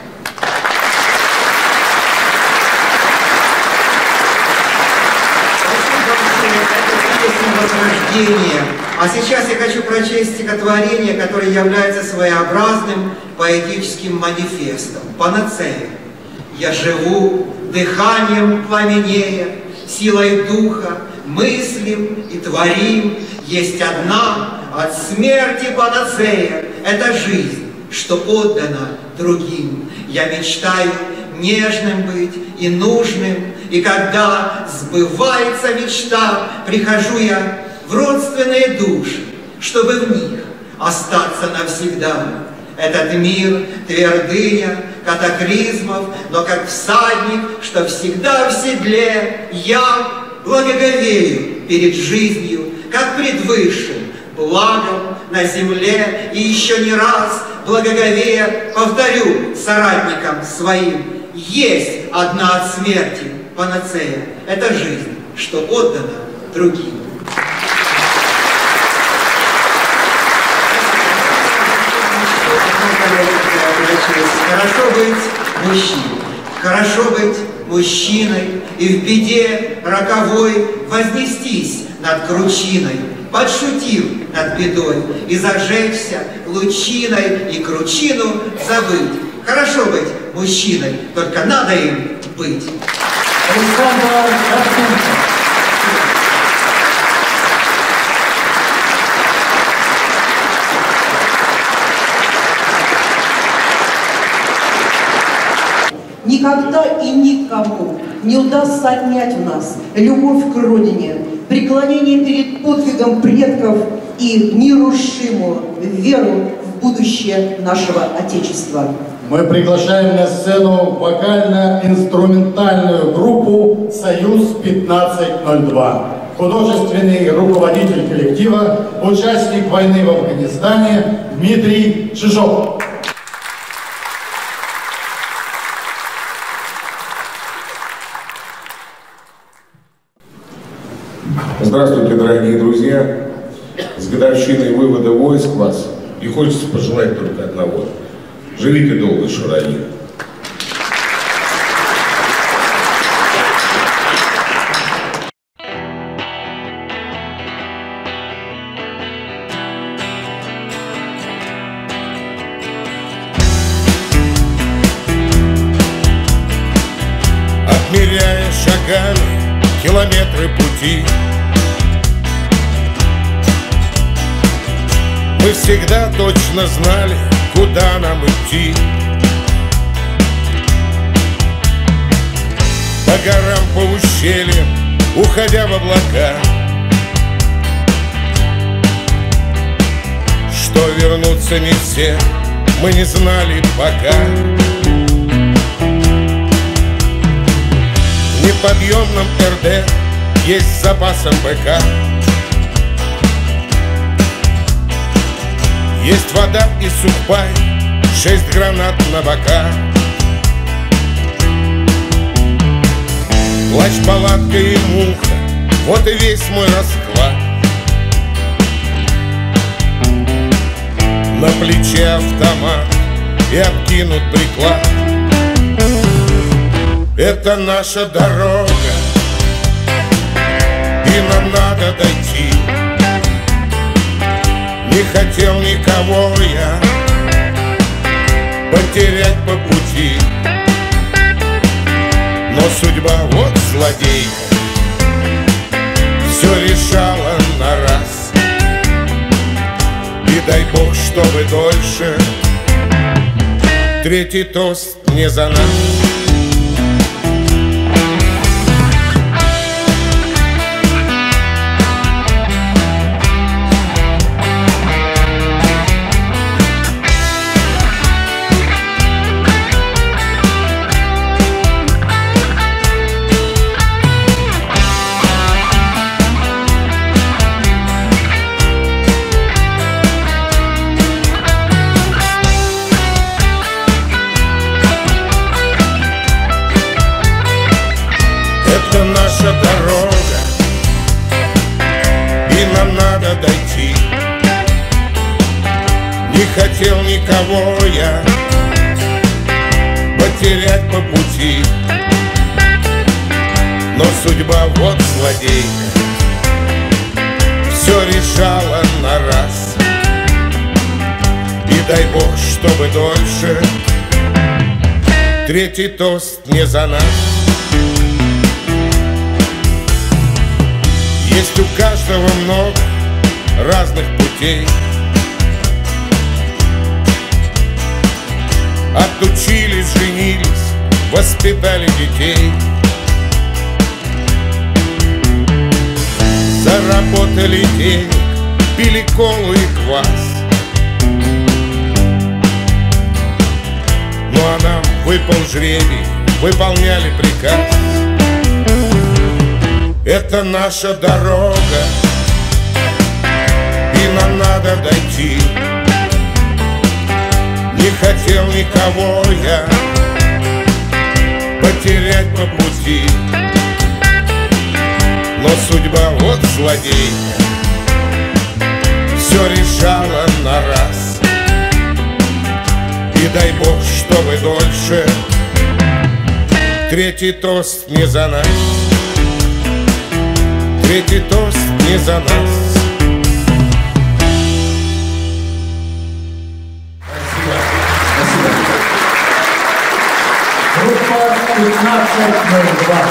Возрождение. А сейчас я хочу прочесть стихотворение, которое является своеобразным поэтическим манифестом, панацеей. Я живу дыханием пламенея, силой духа, мыслим и творим. Есть одна от смерти панацея, это жизнь, что отдана другим. Я мечтаю нежным быть и нужным, и когда сбывается мечта, прихожу я в родственные души, чтобы в них остаться навсегда. Этот мир — твердыня катаклизмов, но как всадник, что всегда в седле, я благоговею перед жизнью, как пред высшим благом на земле, и еще не раз благоговея повторю соратникам своим: есть одна от смерти панацея, это жизнь, что отдана другим. Хорошо быть мужчиной, хорошо быть мужчиной, и в беде роковой вознестись над кручиной, подшутив над бедой, и зажечься лучиной, и кручину забыть. Хорошо быть мужчиной, только надо им быть. Александр Карпенко. Никогда и никому не удастся отнять у нас любовь к Родине, преклонение перед подвигом предков и нерушимую веру в будущее нашего Отечества. Мы приглашаем на сцену вокально-инструментальную группу «Союз пятнадцать ноль два». Художественный руководитель коллектива, участник войны в Афганистане Дмитрий Чижов. Здравствуйте, дорогие друзья! С годовщиной вывода войск вас, и хочется пожелать только одного. Живите долго, Шураи! Отмеряя шагами километры пути, мы всегда точно знали, куда нам идти. По горам, по ущельям, уходя в облака, что вернутся не все, мы не знали пока. В неподъемном эр дэ есть с запасом бэ ка. Есть вода и сухпай, шесть гранат на бока. Плащ, палатка и муха, вот и весь мой расклад. На плече автомат и обкинут приклад. Это наша дорога, и нам надо дойти. Не хотел никого я потерять по пути, но судьба вот злодейка, все решала на раз. И дай Бог, чтобы дольше третий тост не за нас. Это наша дорога, и нам надо дойти. Не хотел никого я потерять по пути, но судьба вот злодейка, все решала на раз. И дай Бог, чтобы дольше третий тост не за нас. Есть у каждого много разных путей. Отучились, женились, воспитали детей. Заработали денег, пили колу и квас. Ну а нам выпал жребий, выполняли приказ. Это наша дорога, и нам надо дойти. Не хотел никого я потерять по пути, но судьба вот злодейка, все решала на раз. И дай Бог, чтобы дольше третий тост не за нас. Третий тост не за нас. Группа пятнадцать ноль два.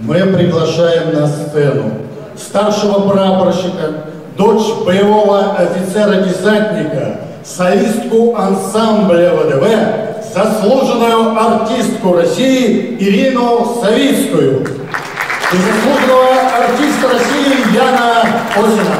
мы приглашаем на сцену старшего прапорщика, дочь боевого офицера-десантника, солистку ансамбля ВДВ, заслуженную артистку России Ирину Савицкую и заслуженного артиста России Яна Осина.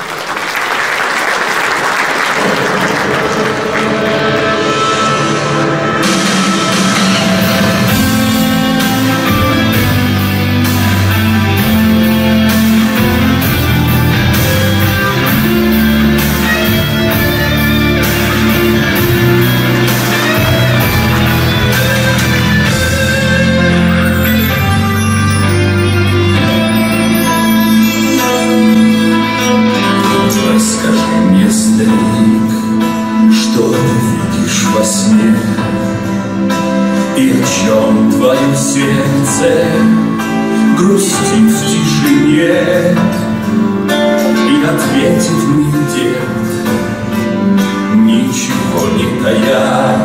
Сердце грустит в тишине, и ответит мне дед, ничего не тая.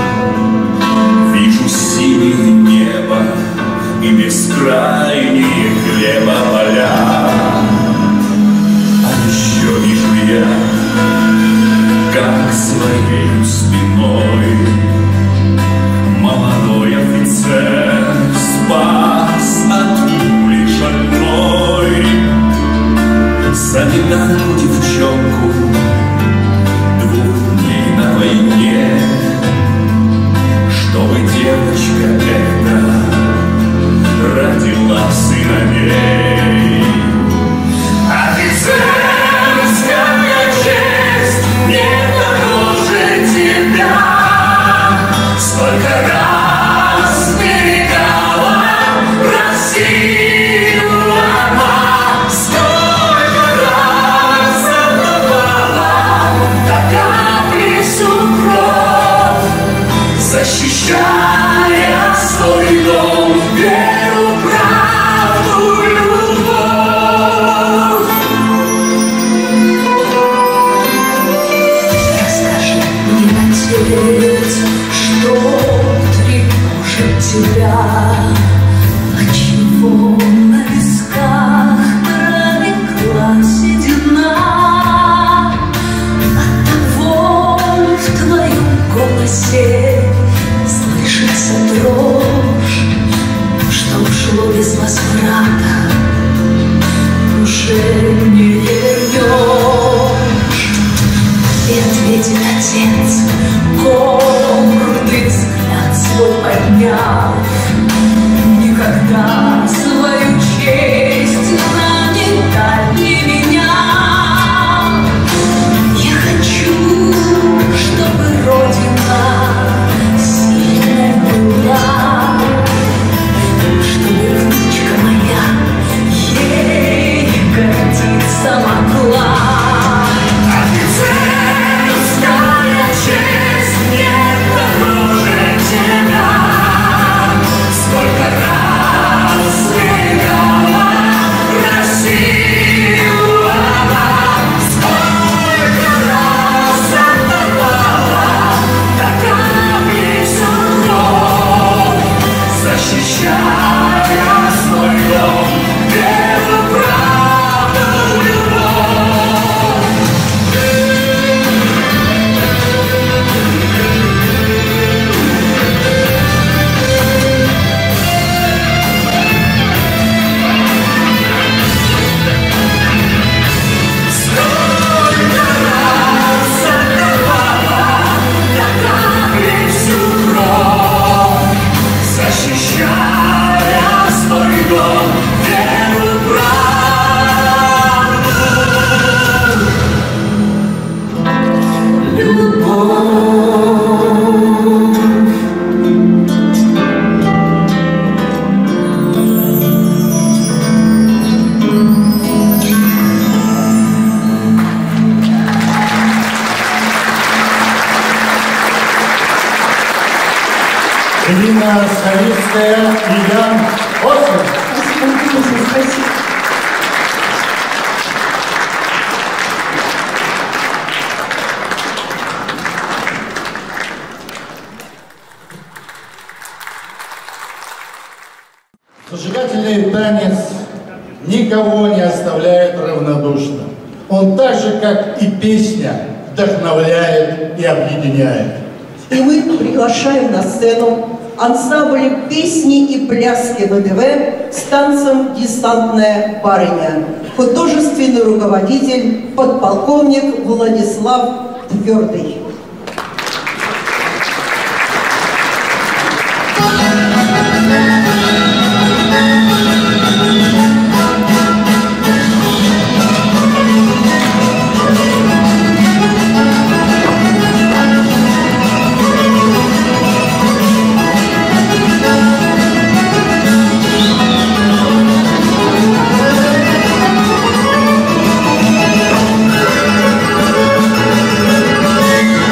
Вижу синее небо и бескрайние хлеба поля. А еще вижу я, как своей спиной молодой офицер спас от пули шальной санитарку девчонку двух дней на войне, чтобы девочка эта родила сыновей. Офицерская честь не дороже тебя, сколько раз берегала Россию она, сколько раз отдавала до капли кровь, защищая свой дом, веру, правду, любовь. Расскажи мне, отец, что тревожит тебя, отчего на висках пролегла седина, оттого в твоем голосе слышится дрожь, что ушло без возврата, уже не вернешь. И ответит отец, гордый взгляд свой подняв, никогда свою честь на медаль не менял. Я хочу, чтобы Родина сильная была, чтобы внучка моя ей гордиться могла. Офицерская честь не дороже тебя, сколько раз берегала Россию она, сколько раз отдавала до капли кровь, защищая свой дом, веру, правду, любовь. Сколько раз отдавала до капли всю кровь, защищая свой дом, веру, правду, любовь. Ирина Савицкая и Ян Осин. Спасибо, спасибо. Зажигайте зажигательный танец никого не оставляет равнодушным. Он так же, как и песня, вдохновляет и объединяет. И мы приглашаем на сцену ансамбль песни и пляски ВДВ с танцем «Десантная барыня». Художественный руководитель, подполковник Владислав Твердый. Thank you.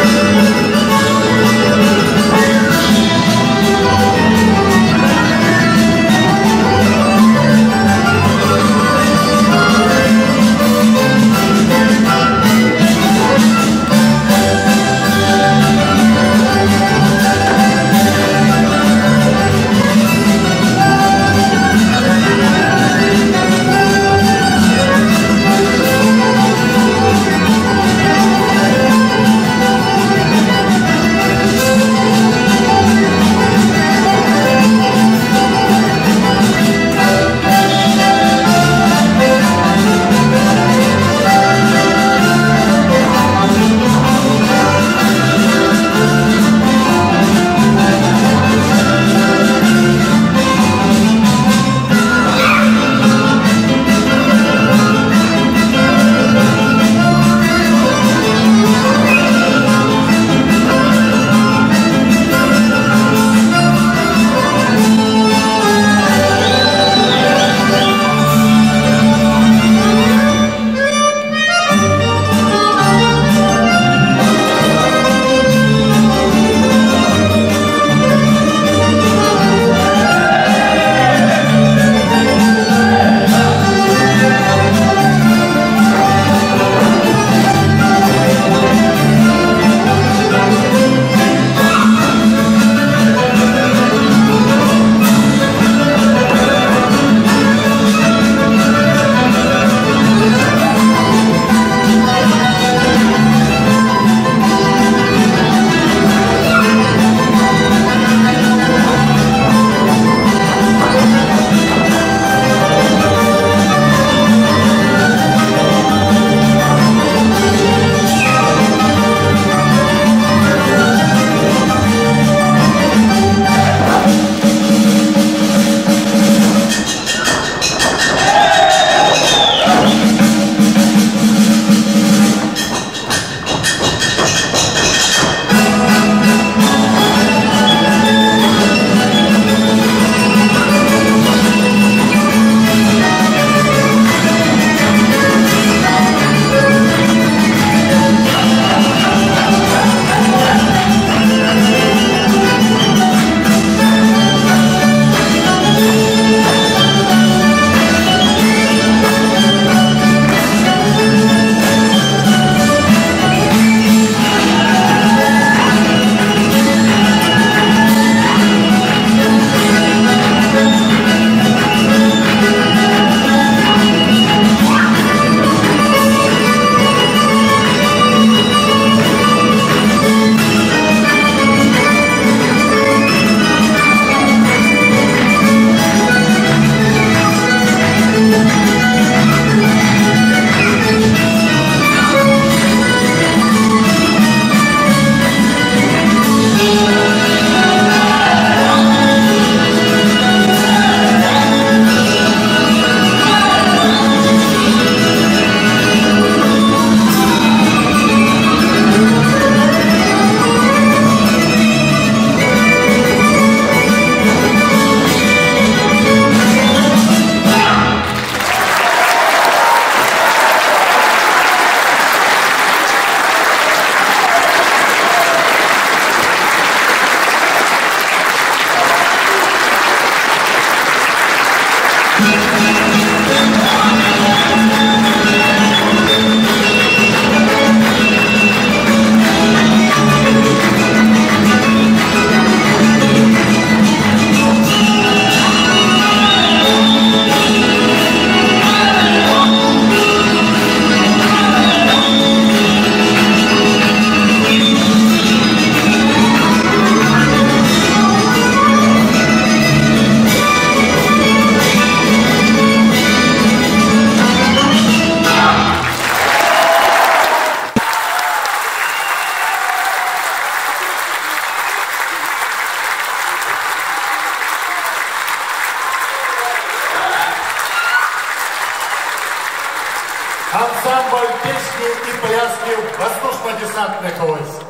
пляски воздушно-десантных войск.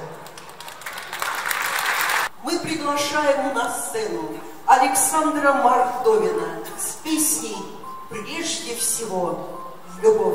Мы приглашаем на сцену Александра Мордовина с песней «Прежде всего любовь».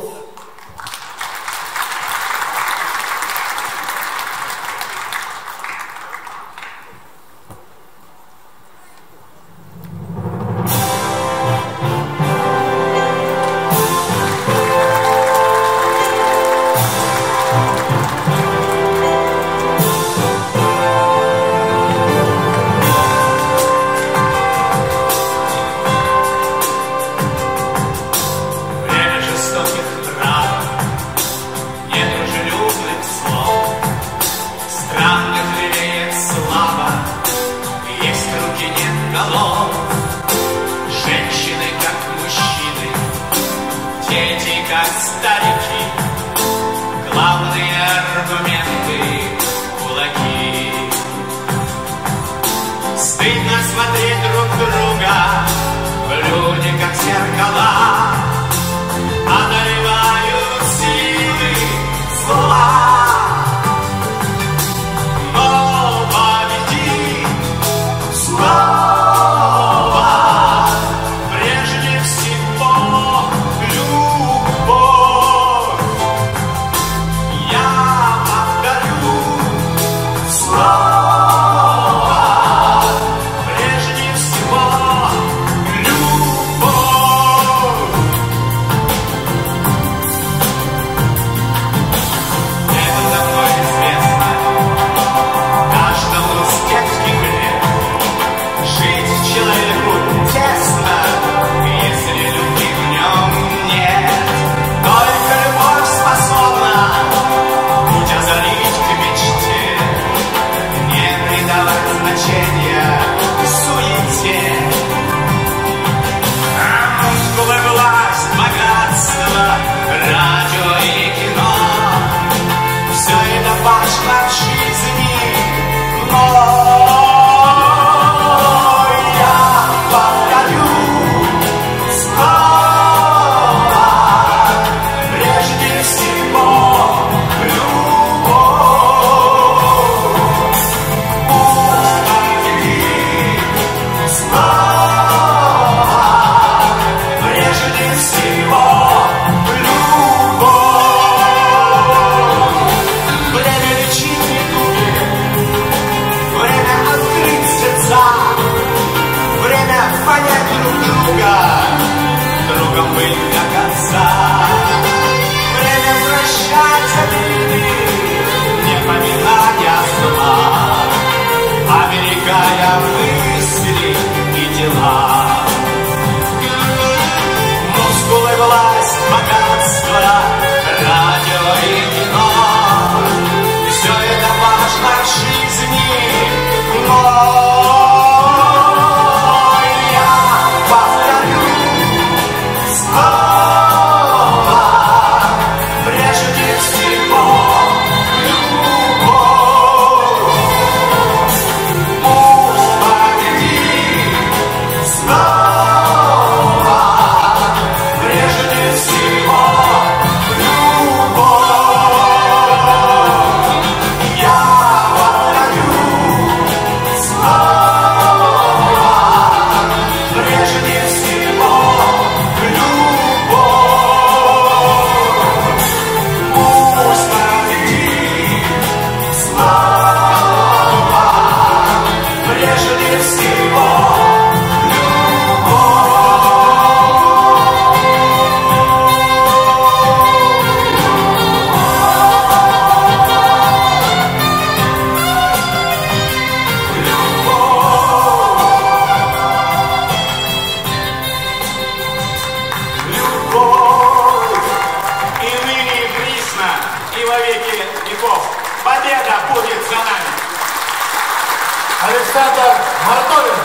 Александр Мордовин.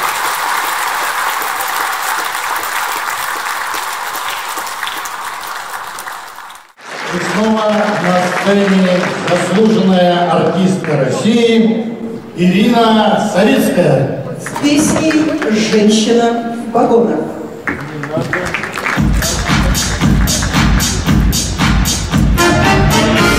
И снова на сцене заслуженная артистка России Ирина Савицкая. С песней «Женщина в погонах». Thank you.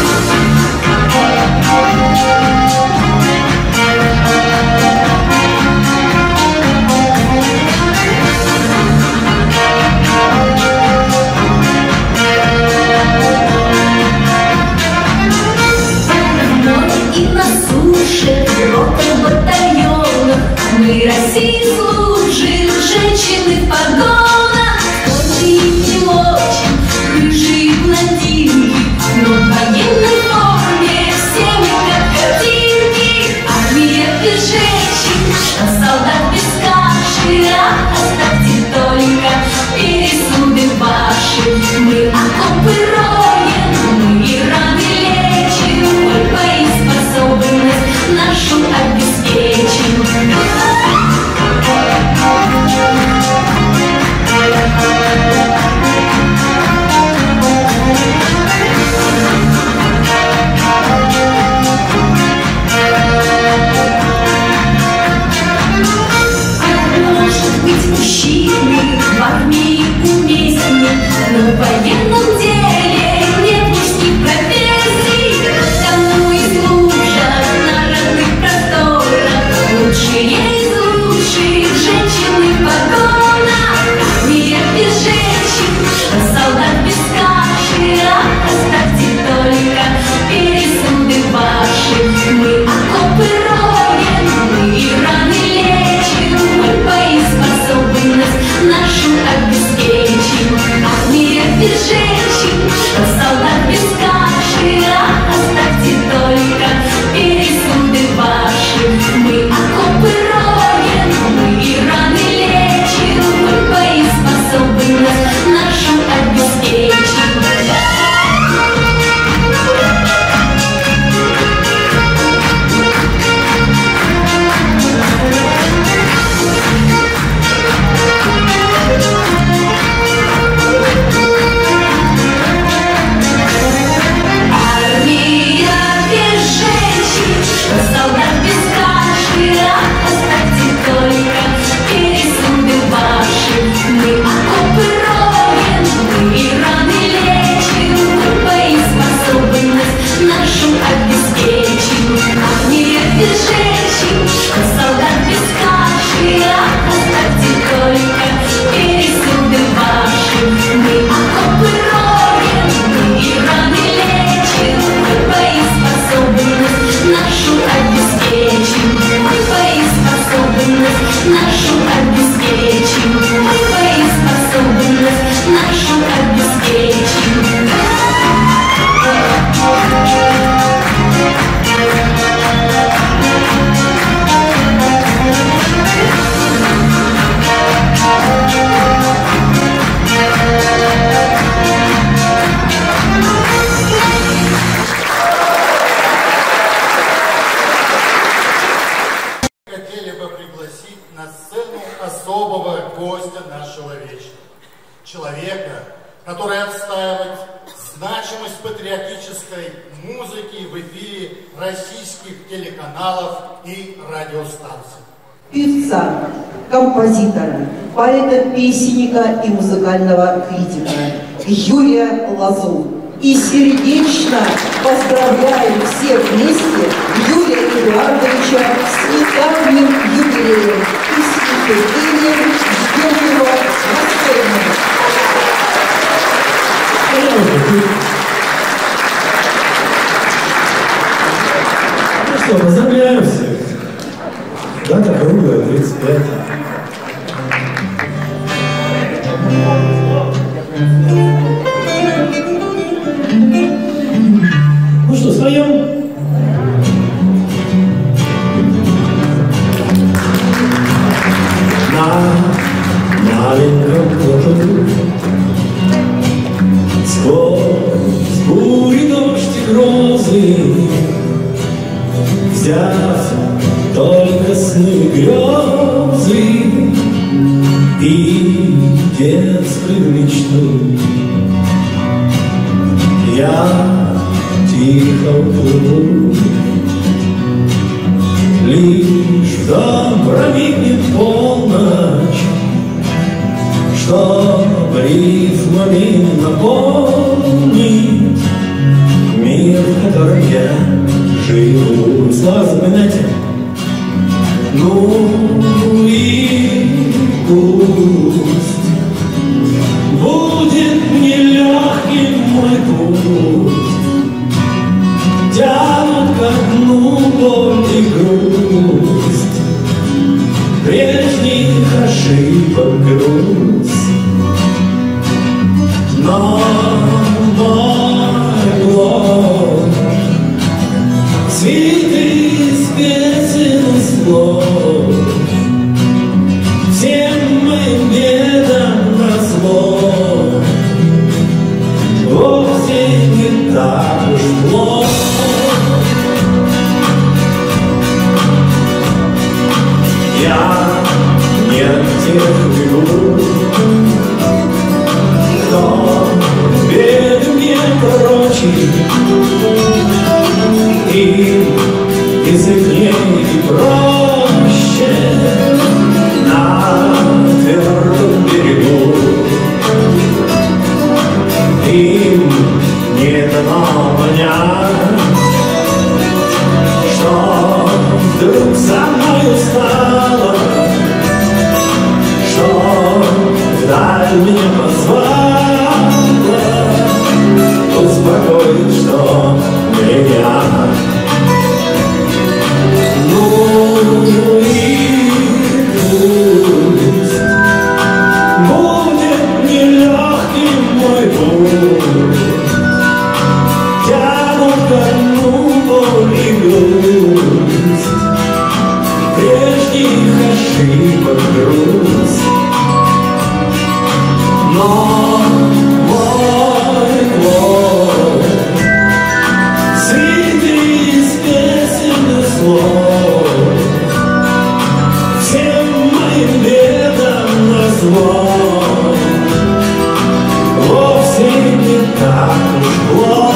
России служит женщины в погонах. Только их не очень, рыжие блондинки, но в военной форме все мы как картинки. Армия без женщин, а солдат без каши. А оставьте только пересуды ваши. Мы окопы роем, мы и раны лечим, мы боеспособность нашу обеспечим. Может быть, мужчины в армии уместнее, но в военном деле нет мужских профессий. Кому и служат на родных просторах лучшие из лучших женщины в погонах. Армия без женщин, а солдат без каши. А оставьте только пересуды ваши. Мы окопы роем, мы и раны лечим, мы боеспособность нашу обеспечим. Армия без женщин, а солдат без каши. А оставьте только пересуды ваши. Мы окопы роем, мы и раны лечим, мы боеспособность нашу обеспечим. Армия без женщин, солдат без каши. А оставьте только пересуды ваши. Мы окопы роем, мы и раны лечим, мы боеспособность нашу обеспечим. Армия без женщин, солдат без каши. А оставьте только пересуды ваши. Мы окопы роем, мы и раны лечим, мы боеспособность нашу обеспечим. Мы боеспособность нашу обеспечим. Мы боеспособность нашу обеспечим. Хотели бы пригласить на сцену особого гостя нашего вечера. Человека, который отстаивает значимость патриотической музыки в эфире российских телеканалов и радиостанций. Певца, композитора, поэта-песенника и музыкального критика Юрия Лозу. И сердечно поздравляем всех вместе Юрия Эдуардовича с недавним юбилеем и с нетерпением ждем его на сцене. Ну что, поздравляю всех. Дата круглая, тридцать пять. Ну что, споем? На маленьком плоту сквозь бури, дождь и грозы, взяв только сны, грезы и детскую мечту, я тихо уплыву. Лишь в дом проникнет полночь, чтоб рифмами наполнить мир, в котором я живу. Слова запоминайте. Ну и пусть будет мне легким мой путь, тянут ко дну боль и грусть, прежде тех бегут, кто беду не прочит, им язык не проще на твердом берегу. Им не дано понять, что вдруг со мной стало, что вдаль меня позвала, успокоит, что меня. Ну и пусть будет нелегким мой путь, тянут ко дну боль и грусть, прежних ошибок грусть. Но мой плод среди из песен и слов, всем моим бедам назло, вовсе не так уж плохо.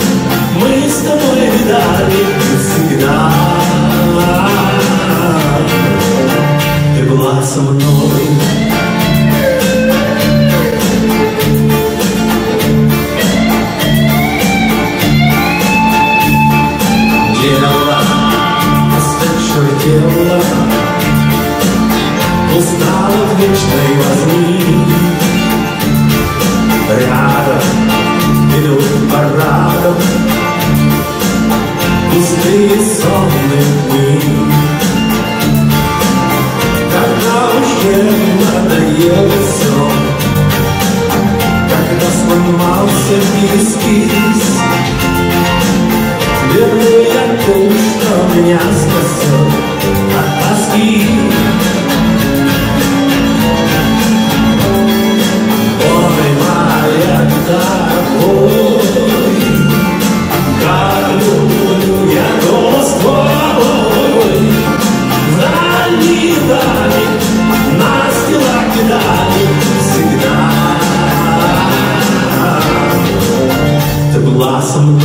Мы с тобой видали всегда. была со мной. Делала, остывшую делала, устала в вечной возни. Рядом идут парадом пустые сонные дни. Когда уже надоело все, когда сломался эскиз, верну я то, что меня спасет от тоски. Ой, моя тобой, как люблю я голос твой. Дальние дали, настила кидали всегда. Ты была со мной.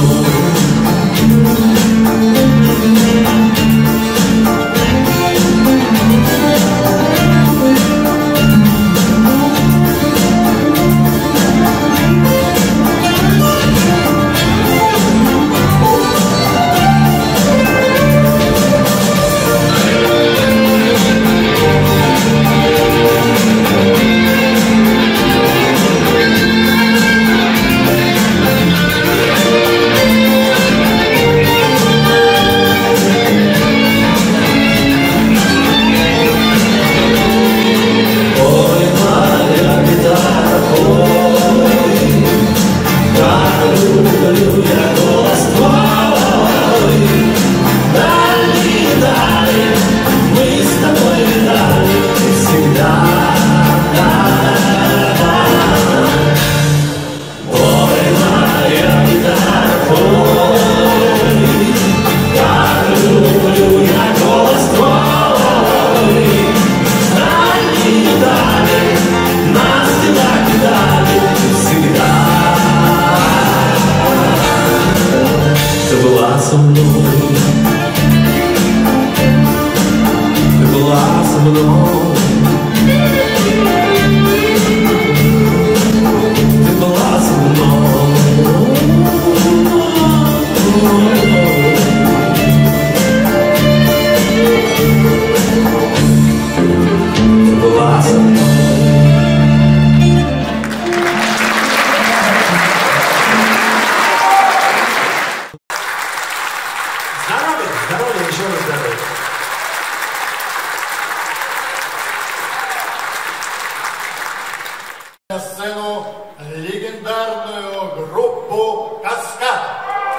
На сцену легендарную группу «Каскад».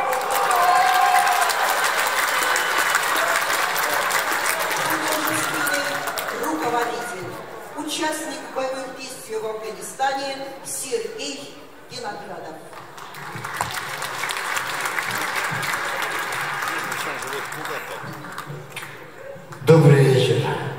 Руководитель, участник боевых действий в Афганистане Сергей Виноградов. Добрый вечер,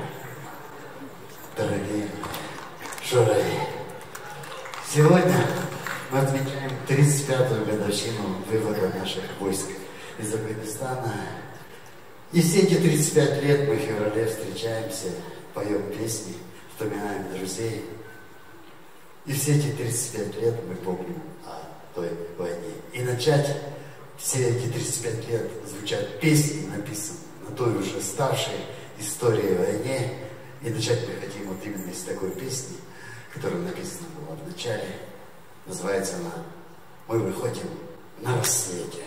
дорогие журавли. Сегодня мы отмечаем тридцать пятую годовщину вывода наших войск из Афганистана. И все эти тридцать пять лет мы в феврале встречаемся, поем песни, вспоминаем друзей. И все эти тридцать пять лет мы помним о той войне. И начать все эти тридцать пять лет звучат песни, написанные на той уже ставшей истории войне. И начать мы хотим вот именно из такой песни, которая написана была в начале. Называется она «Мы выходим на рассвете».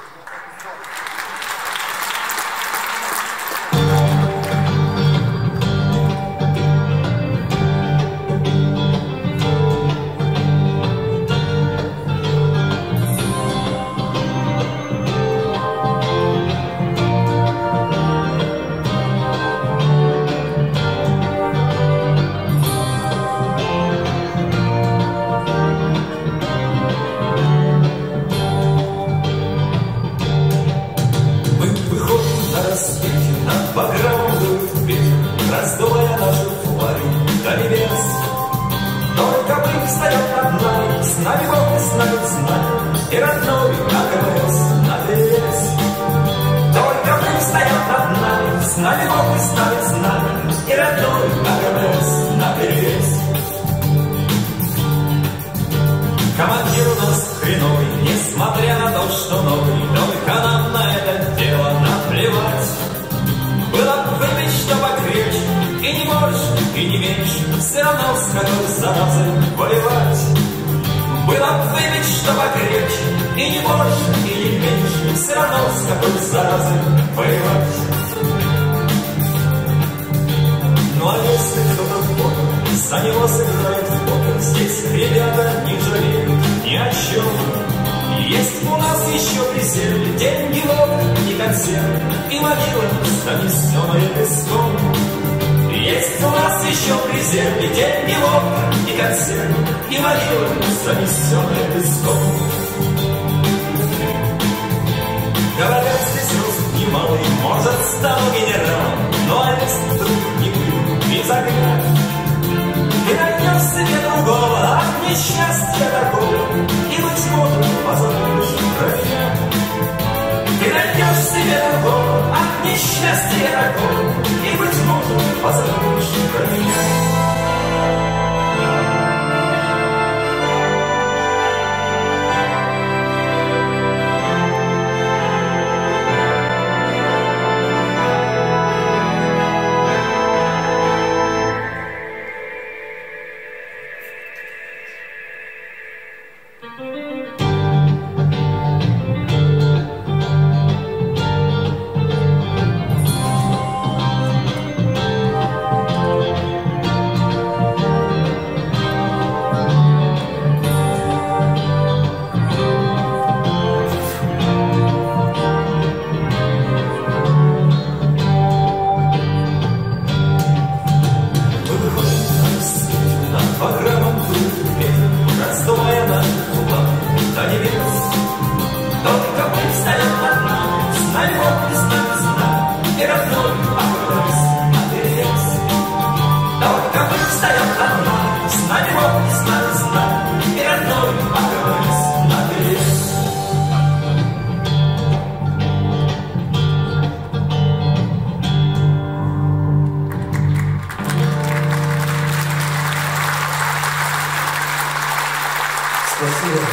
Раздувая наши флаги до небес. Только мы встаем над нами, с нами Бог и с нами с нами, и родной АГС наперевес. Только мы встаем над нами, с нами Бог и с нами с нами, и родной АГС. несмотря на то, что новый, только нам на это дело наплевать. Было бы выпить, что покрепче, и не больше, и не меньше, все равно с какой заразой воевать. Было бы выпить, что покрепче, и не больше, и не меньше, все равно с какой заразой воевать. Ну а если кто-то в покер, за него сыграет в покер, здесь ребята не жалеют ни о чем. Есть у нас еще присели деньги, водка и консервы, и могила занесенная песком. Есть у нас еще приземли деньги, водка и консервы, и могила занесенная песком. Говорят, здесь рост немалый, может, стану генералом, но а если вдруг не буду без огня, ты найдешь себе другого от несчастья такого, и, быть может, позабудешь про меня. Ты найдешь себе другого от несчастья такого, и, быть может, позабудешь про меня. Спасибо.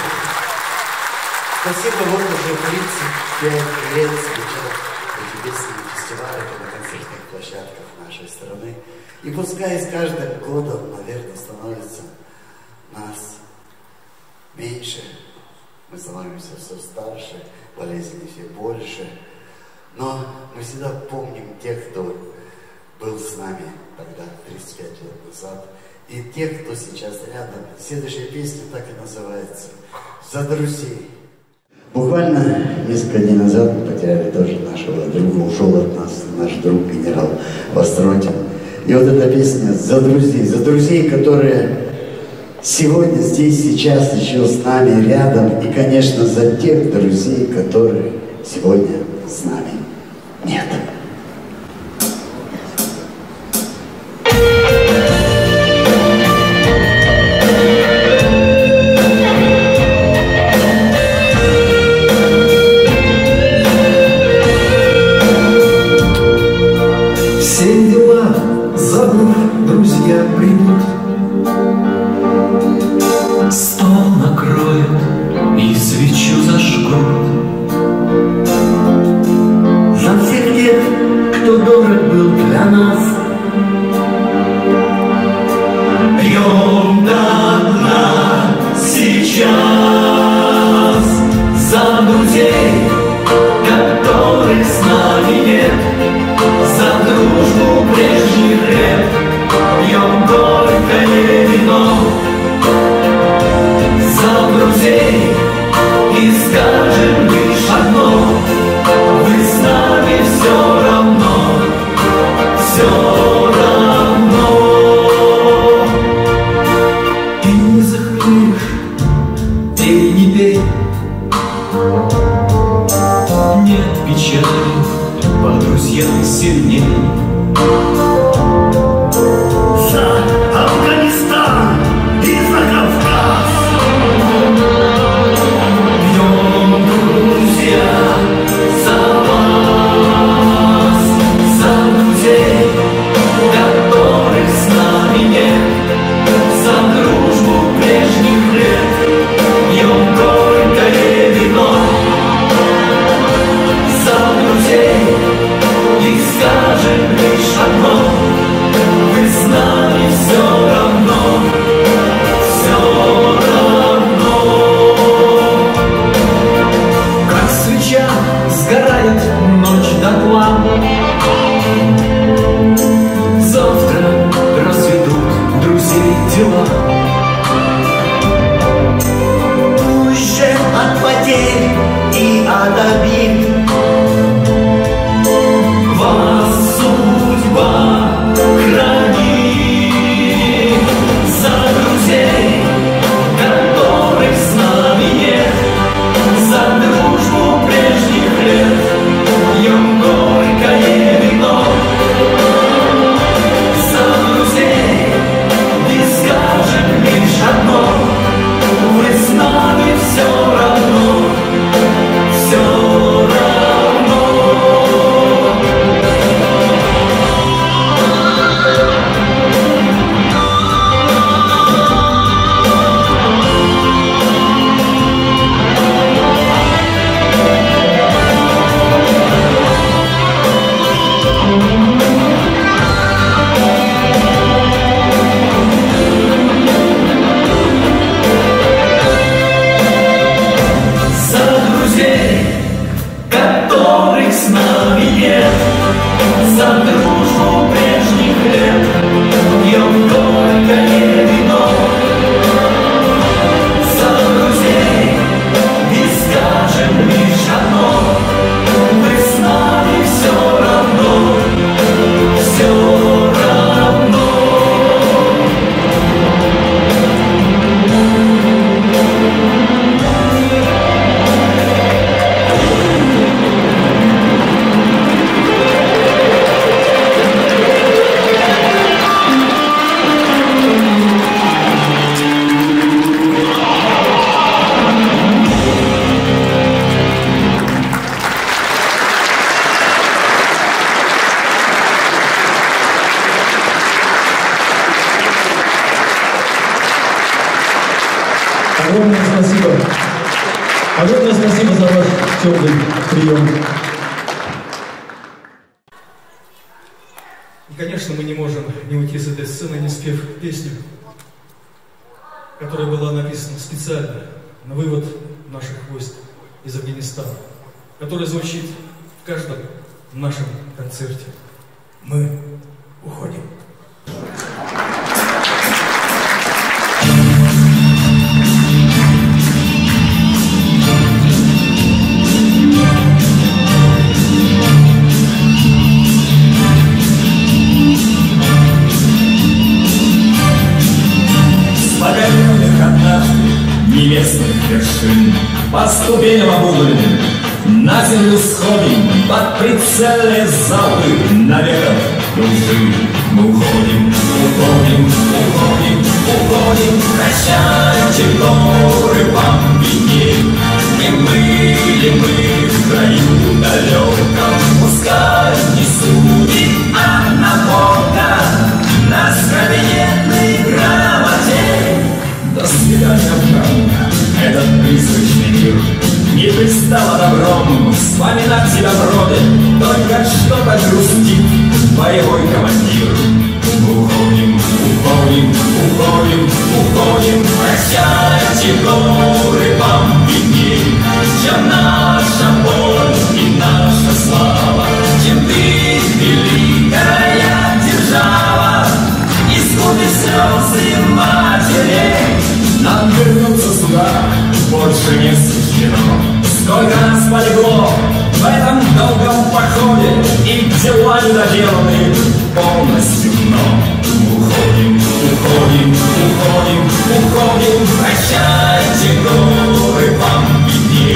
Спасибо, вот уже тридцать пять лет звучат эти песни на фестивалях и на концертных площадках нашей страны. И пускай с каждым годом, наверное, становится нас меньше, мы становимся все старше, болезней все больше, но мы всегда помним тех, кто был с нами тогда, тридцать пять лет назад, и тех, кто сейчас рядом. Следующая песня так и называется «За друзей». Буквально несколько дней назад мы потеряли тоже нашего друга, ушел от нас наш друг генерал Востротин. И вот эта песня «За друзей», за друзей, которые сегодня здесь, сейчас еще с нами рядом, и, конечно, за тех друзей, которые сегодня с нами нет. Все за дружбу прежних лет, пьем горькое вино. За друзей и скажем лишь одно: мы с нами все равно, все равно. Огромное спасибо. Огромное спасибо за ваш теплый прием. И, конечно, мы не можем не уйти с этой сцены, не спев песню, которая была написана специально на вывод наших войск из Афганистана, которая звучит в каждом нашем концерте. Мы уходим. Небесных вершин, по ступеням обугленным, на землю сходим, под прицельные залпы наверх души. Мы уходим, уходим, уходим, уходим, прощайте горы вам видней. Не были мы в краю далеком, пускай не судит одна Бога нас кабинетной грамоте. До свидания, правда, этот призрачный мир не пристало добром вспоминать тебя вроде, только что-то грустит боевой командир. Уходим, уходим, уходим, уходим, прощайте горы вам видней. Чем наша боль и наша слава, чем ты великая держава, искупи слезы матерей. Нам вернуться сюда больше не суждено. Сколько нас полегло в этом долгом походе, и дела недоделаны полностью дно. Уходим, уходим, уходим, уходим, прощайте горы вам видней.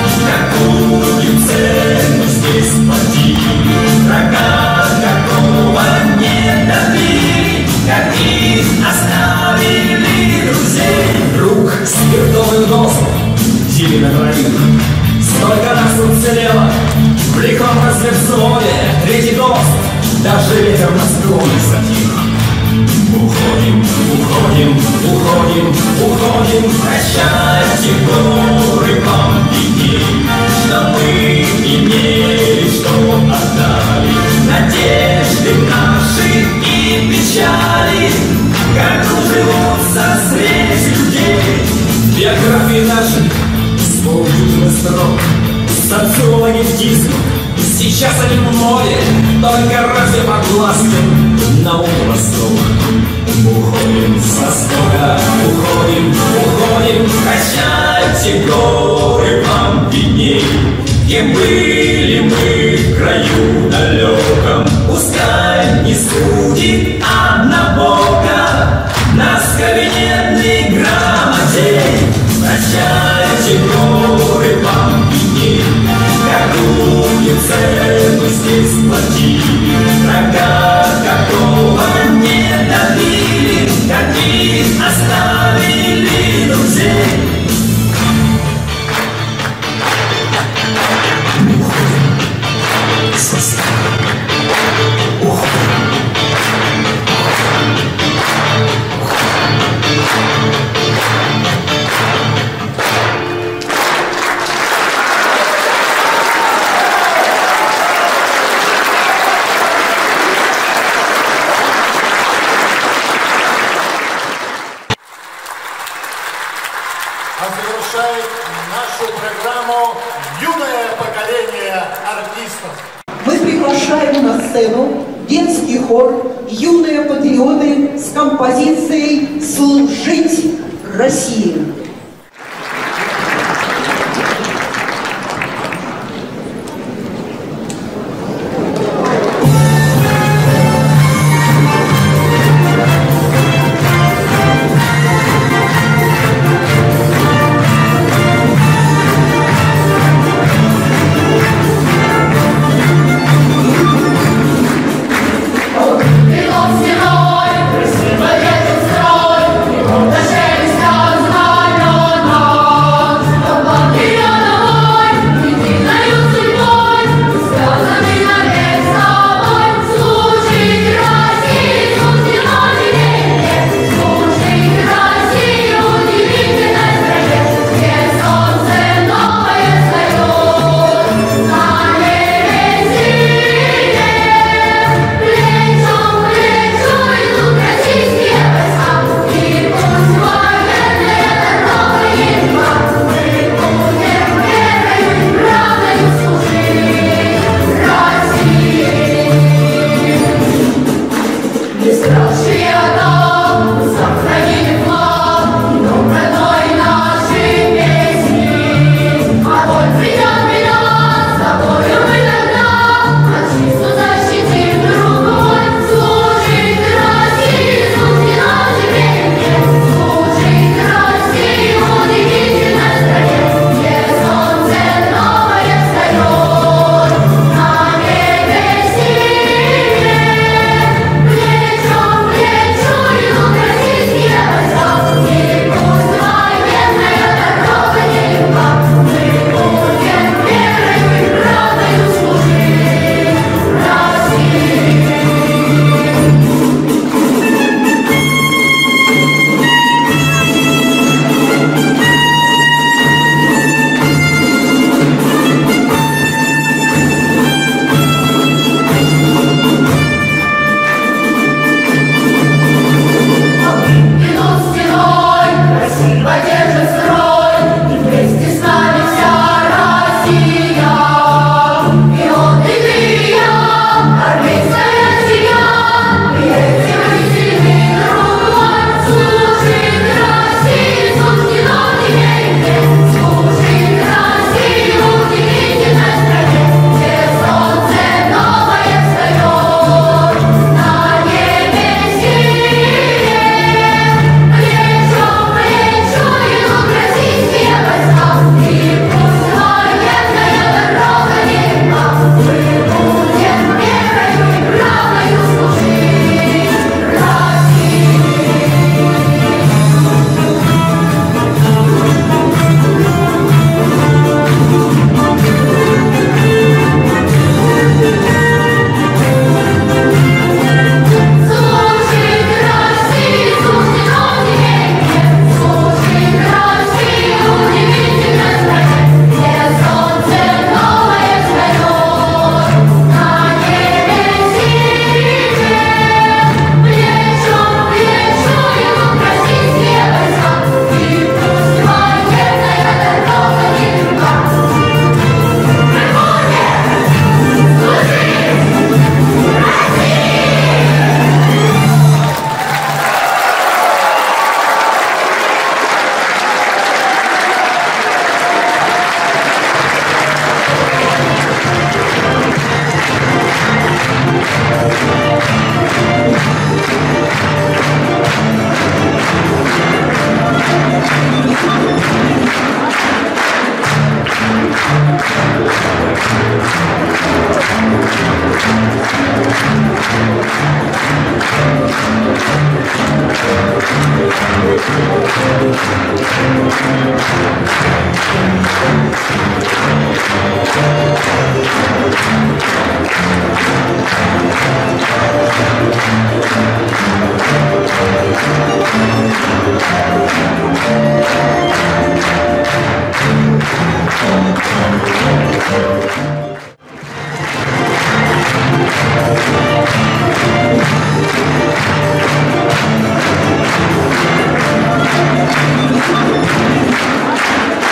Какую цену здесь платить, врага какого не добили, каких оставили друзей. Друг, спиртовую дозу тебе на двоих, столько нас уцелело в лихом разведвзводе. Третий тост, даже ветер на склоне затих. Уходим, уходим, уходим, уходим, прощайте горы вам видней. Что мы имели, что отдали, надежды наши и печали, как уживутся связь людей. Биографии наши с полдюжины строк, социологи втиснут, сейчас они в моде, только разве подвластен наука восток. Уходим с востока, уходим, уходим, прощайте горы вам видней. Кем были мы в краю далеком, пускай не судит однобоко нас кабинетной грамотей. Прощайте горы вам видней, какую цену здесь платили, врага какого не добили, каких оставили друзей. А завершает нашу программу юное поколение артистов. Мы приходим приглашаем на сцену детский хор «Юные патриоты» с композицией «Служить России».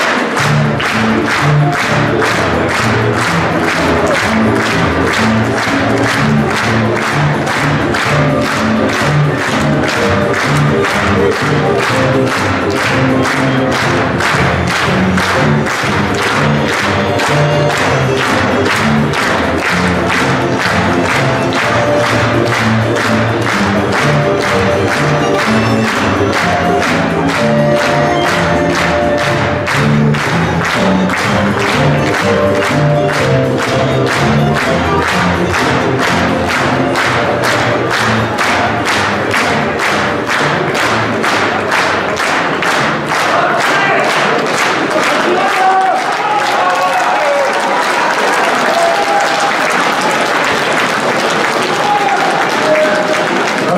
Thank you.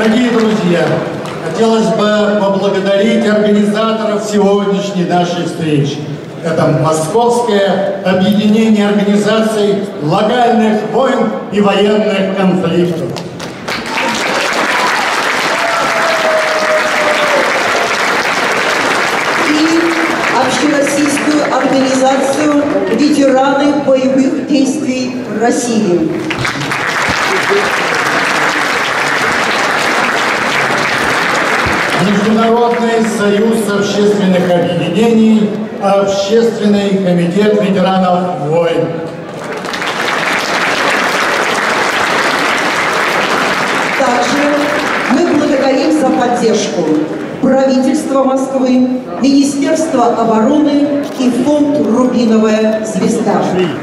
Дорогие друзья, хотелось бы поблагодарить организаторов сегодняшней нашей встречи. Это Московское объединение организаций локальных войн и военных конфликтов. Общероссийскую организацию «Ветераны боевых действий России». Международный союз общественных объединений, Общественный комитет ветеранов войн. Также мы благодарим за поддержку правительство Москвы, Министерство обороны и фонд «Рубиновая звезда».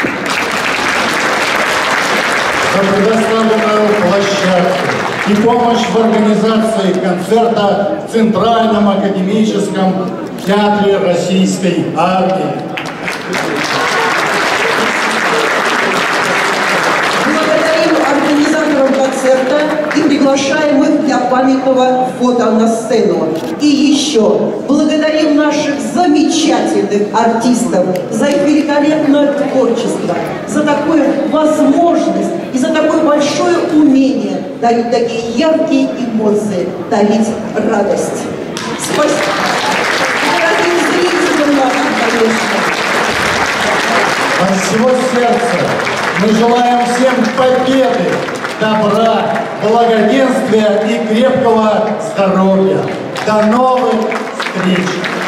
За предоставленную площадку и помощь в организации концерта в Центральном академическом театре Российской армии. Благодарим организаторам концерта и приглашаем их для памятного фото на сцену. И еще благодарим наших замечательных артистов за их великолепное творчество, за такую возможность и за такое большое умение дарить такие яркие эмоции, дарить радость. Спасибо. Дорогим зрителям нашим, конечно. От всего сердца мы желаем всем победы, добра, благоденствия и крепкого здоровья. До новых встреч!